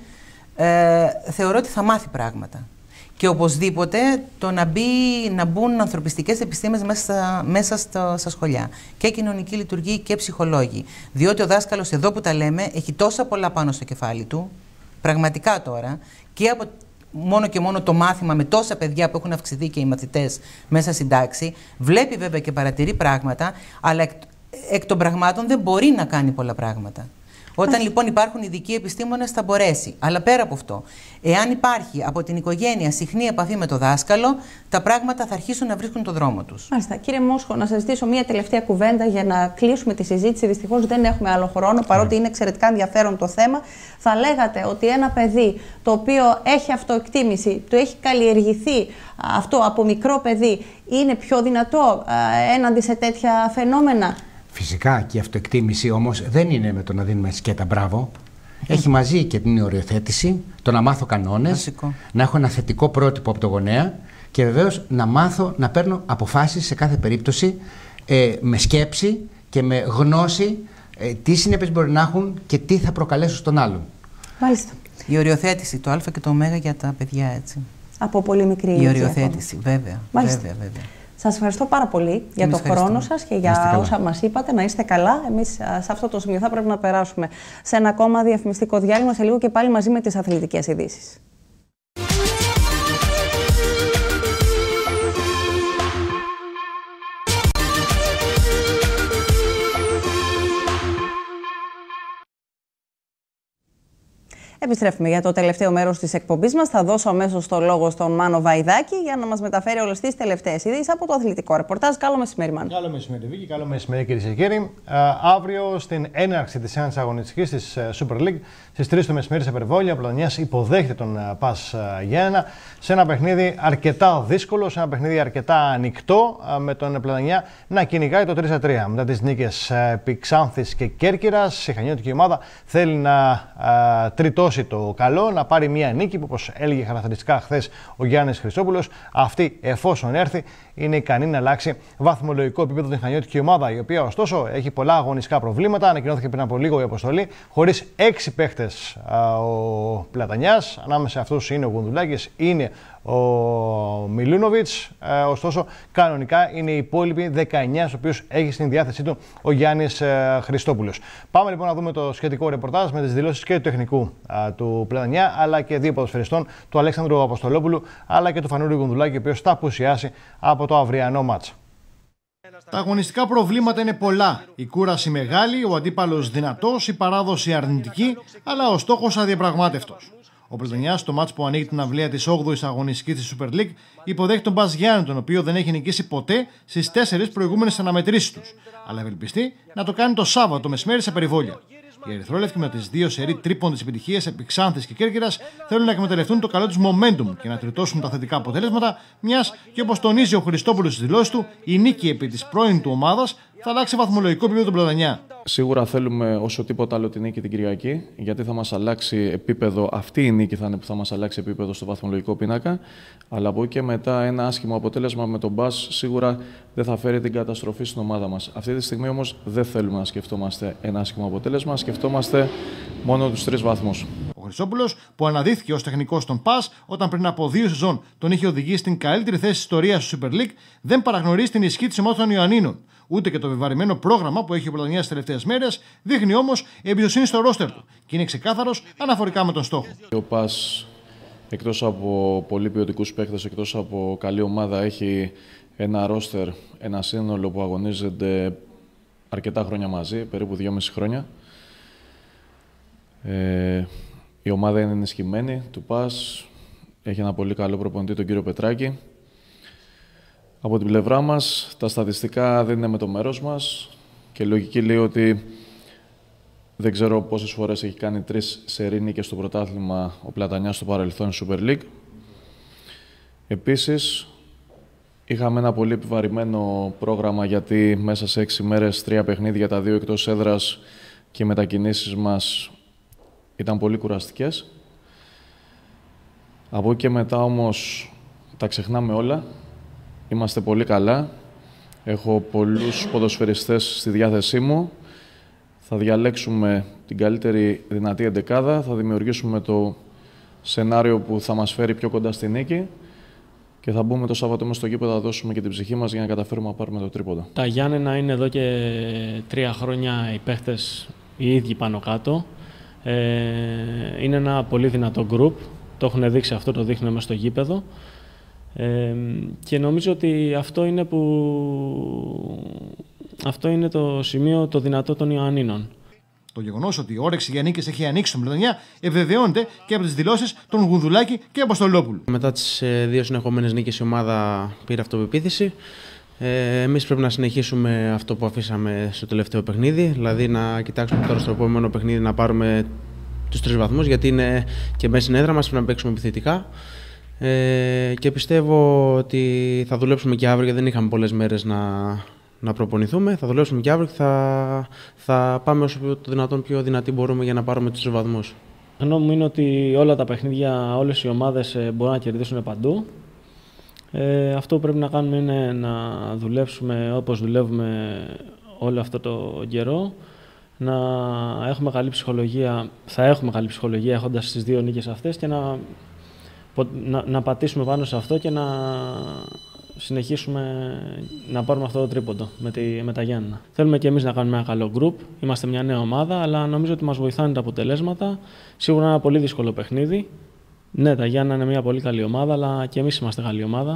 ε, θεωρώ ότι θα μάθει πράγματα. Και οπωσδήποτε το να, μπει, να μπουν ανθρωπιστικές επιστήμες μέσα, μέσα στα, στα σχολεία. Και κοινωνική λειτουργία και ψυχολόγοι. Διότι ο δάσκαλος, εδώ που τα λέμε, έχει τόσα πολλά πάνω στο κεφάλι του, πραγματικά τώρα, και από μόνο και μόνο το μάθημα με τόσα παιδιά που έχουν αυξηθεί και οι μαθητές μέσα στην τάξη, βλέπει βέβαια και παρατηρεί πράγματα, αλλά εκ, εκ των πραγμάτων δεν μπορεί να κάνει πολλά πράγματα. Όταν λοιπόν υπάρχουν ειδικοί επιστήμονες θα μπορέσει. Αλλά πέρα από αυτό, εάν υπάρχει από την οικογένεια συχνή επαφή με το δάσκαλο, τα πράγματα θα αρχίσουν να βρίσκουν το δρόμο τους. Μάλιστα. Κύριε Μόσχο, να σας ζητήσω μία τελευταία κουβέντα για να κλείσουμε τη συζήτηση. Δυστυχώς δεν έχουμε άλλο χρόνο, παρότι είναι εξαιρετικά ενδιαφέρον το θέμα. Θα λέγατε ότι ένα παιδί το οποίο έχει αυτοεκτίμηση, του έχει καλλιεργηθεί αυτό από μικρό παιδί, είναι πιο δυνατό ε, έναντι σε τέτοια φαινόμενα? Φυσικά και η αυτοεκτίμηση όμως δεν είναι με το να δίνουμε σκέτα μπράβο. Έχει μαζί και την οριοθέτηση, το να μάθω κανόνες, Βασικό. να έχω ένα θετικό πρότυπο από το γονέα και βεβαίως να μάθω να παίρνω αποφάσεις σε κάθε περίπτωση ε, με σκέψη και με γνώση ε, τι συνέπειες μπορεί να έχουν και τι θα προκαλέσω στον άλλον. Μάλιστα. Η οριοθέτηση, το α και το ω για τα παιδιά, έτσι. Από πολύ μικρή ηλικία. Η οριοθέτηση, βέβαια, βέβαια, βέβαια. Σας ευχαριστώ πάρα πολύ για τον χρόνο σας και για όσα μας είπατε. Να είστε καλά. Εμείς σε αυτό το σημείο θα πρέπει να περάσουμε σε ένα ακόμα διαφημιστικό διάλειμμα σε λίγο και πάλι μαζί με τις αθλητικές ειδήσεις. Επιστρέφουμε για το τελευταίο μέρος της εκπομπής μας. Θα δώσω αμέσως το λόγο στον Μάνο Βαϊδάκη για να μας μεταφέρει όλες τις τελευταίες ειδήσεις από το αθλητικό ρεπορτάζ. Καλό μεσημέρι, Μάνο. Καλό μεσημέρι, Βίκη. Καλό μεσημέρι, κυρίες και κύριοι. Uh, αύριο, στην έναρξη της ένατης αγωνιστικής της uh, Super League, στις τρεις το μεσημέρι σε Περιβόλια, ο Πλατανιάς υποδέχεται τον uh, Πας uh, Γιάννενα σε ένα παιχνίδι αρκετά δύσκολο, σε ένα παιχνίδι αρκετά ανοιχτό, uh, με τον Πλατανιά να κυνηγάει το τρία τρία. Μετά τις νίκες uh, επί Ξάνθης και Κέρκυρας, η χανιώτικη ομάδα θέλει να uh, τριτώσει το καλό, να πάρει μια νίκη που, όπως έλεγε χαρακτηριστικά χθες ο Γιάννης Χρυσόπουλος, αυτή εφόσον έρθει είναι ικανή να αλλάξει βαθμολογικό επίπεδο την χανιώτικη ομάδα, η οποία ωστόσο έχει πολλά αγωνιστικά προβλήματα. Ανακοινώθηκε πριν από λίγο η αποστολή, χωρίς έξι παίχτες α, ο Πλατανιάς. Ανάμεσα σε αυτούς είναι ο Γουνδουλάκης, είναι ο Μιλούνοβιτς. Ε, ωστόσο, κανονικά είναι οι υπόλοιποι δεκαεννιά, στους οποίους έχει στην διάθεσή του ο Γιάννης ε, Χριστόπουλος. Πάμε λοιπόν να δούμε το σχετικό ρεπορτάζ με τις δηλώσεις και του τεχνικού α, του Πλατανιά, αλλά και δύο ποδοσφαιριστών, του Αλέξανδρου Αποστολόπουλου, αλλά και του Φανούρη Γουνδουλάκη, ο οποίος θα απουσιάσει από το αυριανό μάτς. Τα αγωνιστικά προβλήματα είναι πολλά. Η κούραση μεγάλη, ο αντίπαλος δυνατός, η παράδοση αρνητική, αλλά ο στόχος αδιαπραγμάτευτος. Ο Πλατανιάς, στο μάτς που ανοίγει την αυλαία της όγδοης αγωνιστικής της Super League, υποδέχει τον Πας Γιάννενα, τον οποίο δεν έχει νικήσει ποτέ στις τέσσερις προηγούμενες αναμετρήσεις τους, αλλά ευελπιστεί να το κάνει το Σάββατο μεσημέρι σε Περιβόλια. Οι ερυθρόλευκοι, με τις δύο σερί τρίποντες επιτυχίες επί Ξάνθης και Κέρκυρας, θέλουν να εκμεταλλευτούν το καλό τους momentum και να τριτώσουν τα θετικά αποτελέσματα, μιας και, όπως τονίζει ο Χριστόπουλος στις δηλώσεις του, η νίκη επί της πρώην του ομάδας θα αλλάξει βαθμολογικό επίπεδο του Πλατανιά. Σίγουρα θέλουμε όσο τίποτα άλλο τη νίκη την Κυριακή, γιατί θα μας αλλάξει επίπεδο, αυτή η νίκη θα είναι που θα μας αλλάξει επίπεδο στο βαθμολογικό πίνακα. Αλλά από εκεί και μετά ένα άσχημο αποτέλεσμα με τον Μπας σίγουρα δεν θα φέρει την καταστροφή στην ομάδα μας. Αυτή τη στιγμή όμως δεν θέλουμε να σκεφτόμαστε ένα άσχημο αποτέλεσμα, σκεφτόμαστε μόνο τους τρεις βαθμούς. Ο Χρυσόπουλος, που αναδύθηκε ως τεχνικός στον Πας όταν πριν από δύο σεζόν τον είχε οδηγήσει στην καλύτερη θέση της ιστορίας του Super League, δεν παραγνωρίζει την ισχύ της ομάδας των Ιωαννίνων. Ούτε και το βεβαρημένο πρόγραμμα που έχει ο Πλατανιάς τις τελευταίες μέρες δείχνει όμως εμπιστοσύνη στο ρόστερ του και είναι ξεκάθαρος αναφορικά με τον στόχο. Ο Πας, εκτός από πολύ ποιοτικούς παίκτες, εκτός από καλή ομάδα, έχει ένα ρόστερ, ένα σύνολο που αγωνίζεται αρκετά χρόνια μαζί, περίπου δυόμιση χρόνια. Ε, η ομάδα είναι ενισχυμένη του Πας, έχει ένα πολύ καλό προπονητή, τον κύριο Πετράκη. Από την πλευρά μας, τα στατιστικά δεν είναι με το μέρος μας και η λογική λέει ότι δεν ξέρω πόσες φορές έχει κάνει τρεις σερί νίκες στο πρωτάθλημα ο Πλατανιάς στο παρελθόν Super League. Επίσης, είχαμε ένα πολύ επιβαρημένο πρόγραμμα, γιατί μέσα σε έξι μέρες τρία παιχνίδια, τα δύο εκτός έδρας, και οι μετακινήσεις μας ήταν πολύ κουραστικές. Από εκεί και μετά όμως τα ξεχνάμε όλα. Είμαστε πολύ καλά. Έχω πολλούς ποδοσφαιριστές στη διάθεσή μου. Θα διαλέξουμε την καλύτερη δυνατή εντεκάδα. Θα δημιουργήσουμε το σενάριο που θα μας φέρει πιο κοντά στη νίκη. Και θα μπούμε το Σάββατο μέσα στο γήπεδο, θα δώσουμε και την ψυχή μας για να καταφέρουμε να πάρουμε το τρίποντο. Τα Γιάννενα είναι εδώ και τρία χρόνια οι παίχτες οι ίδιοι πάνω κάτω. Ε, είναι ένα πολύ δυνατό γκρουπ. Το έχουν δείξει αυτό, το δείχνουν μέσα στο γήπεδο. Ε, και νομίζω ότι αυτό είναι, που... αυτό είναι το σημείο το δυνατό των Ιωαννίνων. Το γεγονός ότι η όρεξη για νίκες έχει ανοίξει στον Πλατανιά επιβεβαιώνεται και από τις δηλώσεις των Γουνδουλάκη και Αποστολόπουλου. Μετά τις ε, δύο συνεχόμενες νίκες η ομάδα πήρε αυτοπεποίθηση. Ε, εμείς πρέπει να συνεχίσουμε αυτό που αφήσαμε στο τελευταίο παιχνίδι, δηλαδή να κοιτάξουμε τώρα στο επόμενο παιχνίδι να πάρουμε τους τρεις βαθμούς, γιατί είναι και μέσα στην έδρα μας, πρέπει να παίξουμε επιθετικά. Ε, και πιστεύω ότι θα δουλέψουμε και αύριο, γιατί δεν είχαμε πολλές μέρες να, να προπονηθούμε. Θα δουλέψουμε και αύριο και θα, θα πάμε όσο το δυνατόν πιο δυνατοί μπορούμε για να πάρουμε τους τρεις βαθμούς. Η γνώμη μου είναι ότι όλα τα παιχνίδια, όλες οι ομάδες μπορούν να κερδίσουν παντού. Ε, αυτό που πρέπει να κάνουμε είναι να δουλέψουμε όπως δουλεύουμε όλο αυτό το καιρό. Να έχουμε καλή ψυχολογία, θα έχουμε καλή ψυχολογία έχοντας τις δύο νίκες αυτές και να, να, να πατήσουμε πάνω σε αυτό και να συνεχίσουμε να πάρουμε αυτό το τρίποντο με, τη, με τα Γιάννενα. Θέλουμε και εμείς να κάνουμε ένα καλό γκρουπ, είμαστε μια νέα ομάδα, αλλά νομίζω ότι μας βοηθάνε τα αποτελέσματα. Σίγουρα είναι ένα πολύ δύσκολο παιχνίδι. Ναι, τα Γιάννενα είναι μια πολύ καλή ομάδα, αλλά και εμείς είμαστε καλή ομάδα. Και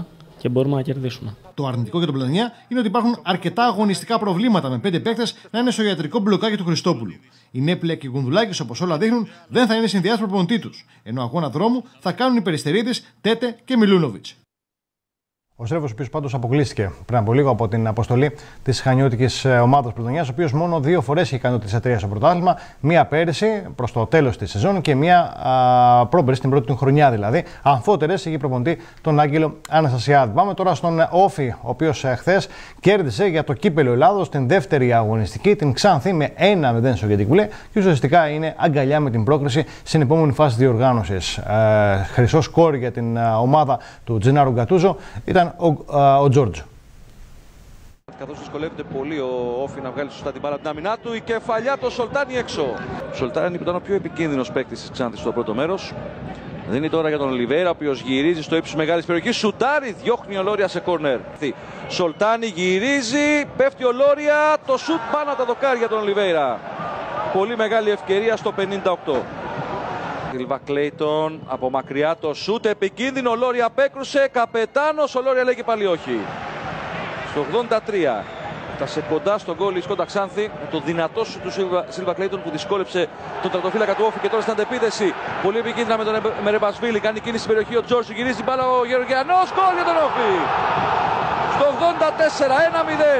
και μπορούμε να κερδίσουμε. Το αρνητικό για τον Πλατωνιά είναι ότι υπάρχουν αρκετά αγωνιστικά προβλήματα με πέντε παίκτες να είναι στο ιατρικό μπλοκάκι του Χριστόπουλου. Η Νέπλια και οι Γκουνδουλάκης, όπως όλα δείχνουν, δεν θα είναι συνδυάσεις προπονητή τους, ενώ αγώνα δρόμου θα κάνουν οι Περιστερίδης, Τέτε και Μιλούνοβιτς. Ο Στρέφος, ο οποίος πάντως αποκλείστηκε πριν από λίγο από την αποστολή της χανιώτικης ομάδας Πρωτονιάς, ο οποίος μόνο δύο φορές είχε κάνει το τρία τρία στο πρωτάθλημα, μία πέρυσι προς το τέλος της σεζόν και μία πρόμπερη στην πρώτη του χρονιά δηλαδή. Αμφότερες είχε προπονητή τον Άγγελο Αναστασιάδη. Πάμε τώρα στον Όφη, ο οποίος χθες κέρδισε για το κύπελο Ελλάδος την δεύτερη αγωνιστική, την Ξάνθη με ένα μηδέν στο Γεντικουλέ και ουσιαστικά είναι αγκαλιά με την πρόκριση στην επόμενη φάση διοργάνωσης. Ε, χρυσό σκόρ για την ομάδα του Τζενάρου Γκατούζο ήταν ο, α, ο Τζόρτζο. Καθώς δυσκολεύεται πολύ ο Όφη να βγάλει σωστά την μπάλα από την άμυνά του, η κεφαλιά το Σολτάνι έξω. Ο Σολτάνι που ήταν ο πιο επικίνδυνος παίκτης της Ξάνθης στο πρώτο μέρος. Δίνει τώρα για τον Ολιβέηρα, ο οποίος γυρίζει στο ύψος μεγάλης περιοχής. Σουτάρει, διώχνει ο Λόρια σε κόρνερ. Σολτάνι γυρίζει, πέφτει ο Λόρια, το σουτ πάνω από τα δοκάρια τον Ολιβέηρα. Πολύ μεγάλη ευκαιρία στο πενήντα οκτώ. Σίλβα Κλέιτον από μακριά το σούτ, επικίνδυνο, ο Λόρια απέκρουσε, καπετάνος, ο Λόρια λέει και πάλι όχι. Στο ογδόντα τρία φτάσε κοντά στον γκολ η Σκόντα Ξάνθη με το δυνατό σου του Σίλβα Κλέιτον που δυσκόλεψε τον τερματοφύλακα του Όφη και τώρα στην αντεπίθεση. Πολύ επικίνδυνα με τον Μερεμπασβίλη, κάνει κίνηση στην περιοχή ο Τζόρτζ, γυρίζει μπάλα ο Γεωργιανός, γκολ για τον Όφη. Στο ογδόντα τέσσερα, ένα μηδέν.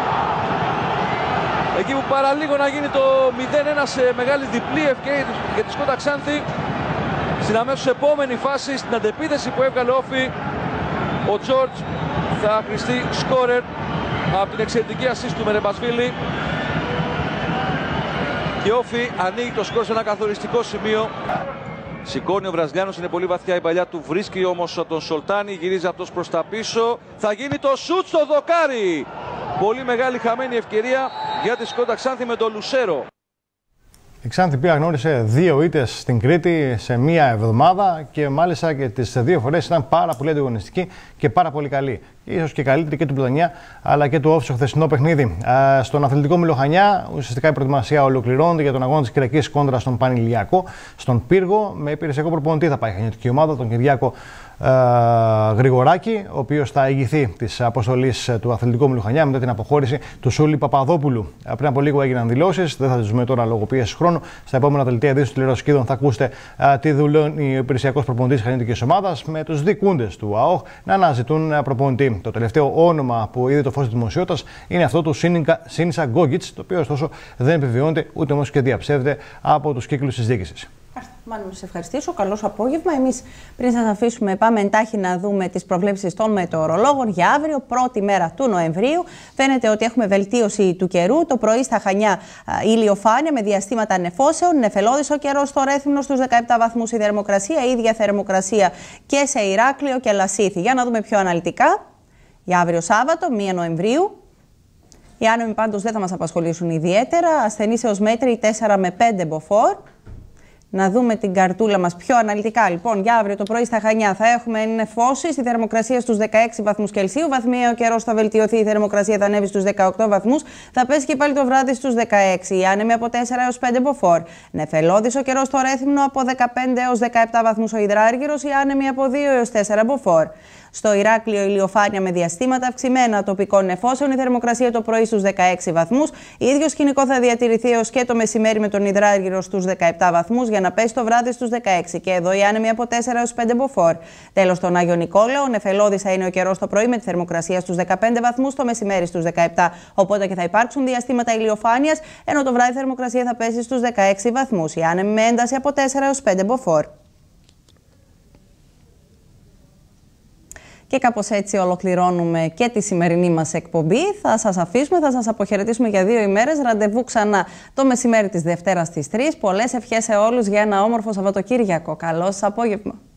Εκεί που παραλίγο να γίνει το μηδέν ένα σε μεγάλη διπλή ευκαιρία για τη Σκόντα Ξάνθη. Στην αμέσως επόμενη φάση, στην αντεπίθεση που έβγαλε Όφη, ο Τζόρτζ θα χρηστεί σκόρερ από την εξαιρετική ασίστ του Μερεμπασβίλη. Και Όφη ανοίγει το σκορ σε ένα καθοριστικό σημείο. Σηκώνει ο Βραζιλιάνος, είναι πολύ βαθιά η παλιά του, βρίσκει όμως τον Σολτάνι, γυρίζει αυτός προς τα πίσω. Θα γίνει το σουτ στο δοκάρι. Πολύ μεγάλη χαμένη ευκαιρία για τη Σκόντα Ξάνθη με τον Λουσέρο. Η Ξάνθη πια γνώρισε δύο ήττες στην Κρήτη σε μία εβδομάδα και μάλιστα και τις δύο φορές ήταν πάρα πολύ ανταγωνιστική και πάρα πολύ καλή. Ίσως και καλύτερη και του Πλατωνιά αλλά και του Όφη στο χθεσινό παιχνίδι. Α, στον αθλητικό Μιλοχανιά ουσιαστικά η προετοιμασία ολοκληρώνεται για τον αγώνα της Κυριακής κόντρα στον Πανηλιακό. Στον Πύργο με υπηρεσιακό προπονητή θα πάει η χανιωτική ομάδα, τον Κυριάκο ε, Γρηγοράκη, ο οποίος θα ηγηθεί της αποστολής του αθλητικού Μιλοχανιά μετά την αποχώρηση του Σούλη Παπαδόπουλου. Ε, πριν από λίγο έγιναν δηλώσεις, δεν θα τις δούμε τώρα λόγω πίεσης χρόνου. Στα επόμενα δελτία ειδήσεων του Τηλεοσκίδων θα ακούσετε ε, τι δουλεύει ο υπηρεσιακός προπονητής της χανιωτικής ομάδας με τους δικούντες του ΑΟΧ να αναζητούν ε, προπονητή. Το τελευταίο όνομα που είδε το φως της δημοσιότητας είναι αυτό του Σίνισα Γκόγκιτς, το οποίο ωστόσο δεν επιβεβαιώνεται ούτε όμως και διαψεύδεται από τους κύκλους της διοίκησης. Μάλλον να σας ευχαριστήσω. Καλό απόγευμα. Εμείς πριν σας αφήσουμε πάμε εντάχει να δούμε τις προβλέψεις των μετεωρολόγων για αύριο, πρώτη μέρα του Νοεμβρίου. Φαίνεται ότι έχουμε βελτίωση του καιρού. Το πρωί στα Χανιά ηλιοφάνεια με διαστήματα νεφώσεων. Νεφελώδης ο καιρός στο Ρέθυμνο στους δεκαεπτά βαθμούς η θερμοκρασία. Ίδια θερμοκρασία και σε Ηράκλειο και Λασίθι. Για να δούμε πιο αναλυτικά. Για αύριο Σάββατο, πρώτη Νοεμβρίου. Οι άνεμοι πάντως δεν θα μας απασχολήσουν ιδιαίτερα. Ασθενείς έως μέτρη τέσσερα με πέντε μποφόρ. Να δούμε την καρτούλα μας πιο αναλυτικά. Λοιπόν, για αύριο το πρωί στα Χανιά θα έχουμε νεφώσεις, η θερμοκρασία στους δεκαέξι βαθμούς Κελσίου. Βαθμιαία ο καιρός θα βελτιωθεί, η θερμοκρασία θα ανέβει στους δεκαοκτώ βαθμούς. Θα πέσει και πάλι το βράδυ στους δεκαέξι. Οι άνεμοι από τέσσερα έως πέντε μποφόρ. Νεφελώδης ο καιρός στο Ρέθυμνο από δεκαπέντε έως δεκαεπτά βαθμούς ο Υδράργυρος. Οι άνεμοι από δύο έως τέσσερα μποφόρ. Στο Ηράκλειο ηλιοφάνεια με διαστήματα αυξημένα τοπικών νεφώσεων, η θερμοκρασία το πρωί στους δεκαέξι βαθμούς. Ίδιο σκηνικό θα διατηρηθεί έως και το μεσημέρι με τον Υδράργυρο στους δεκαεπτά βαθμούς για να πέσει το βράδυ στους δεκαέξι. Και εδώ οι άνεμοι από τέσσερα έως πέντε μποφόρ. Τέλος, στον Άγιο Νικόλαο, νεφελώδης θα είναι ο καιρός το πρωί με τη θερμοκρασία στους δεκαπέντε βαθμούς, το μεσημέρι στους δεκαεπτά. Οπότε και θα υπάρξουν διαστήματα ηλιοφάνειας, ενώ το βράδυ η θερμοκρασία θα πέσει στους δεκαέξι βαθμούς. Οι άνεμοι με ένταση από τέσσερα έως πέντε μποφόρ. Και κάπως έτσι ολοκληρώνουμε και τη σημερινή μας εκπομπή. Θα σας αφήσουμε, θα σας αποχαιρετήσουμε για δύο ημέρες. Ραντεβού ξανά το μεσημέρι της Δευτέρας στις τρεις. Πολλές ευχές σε όλους για ένα όμορφο Σαββατοκύριακο. Καλό σας απόγευμα.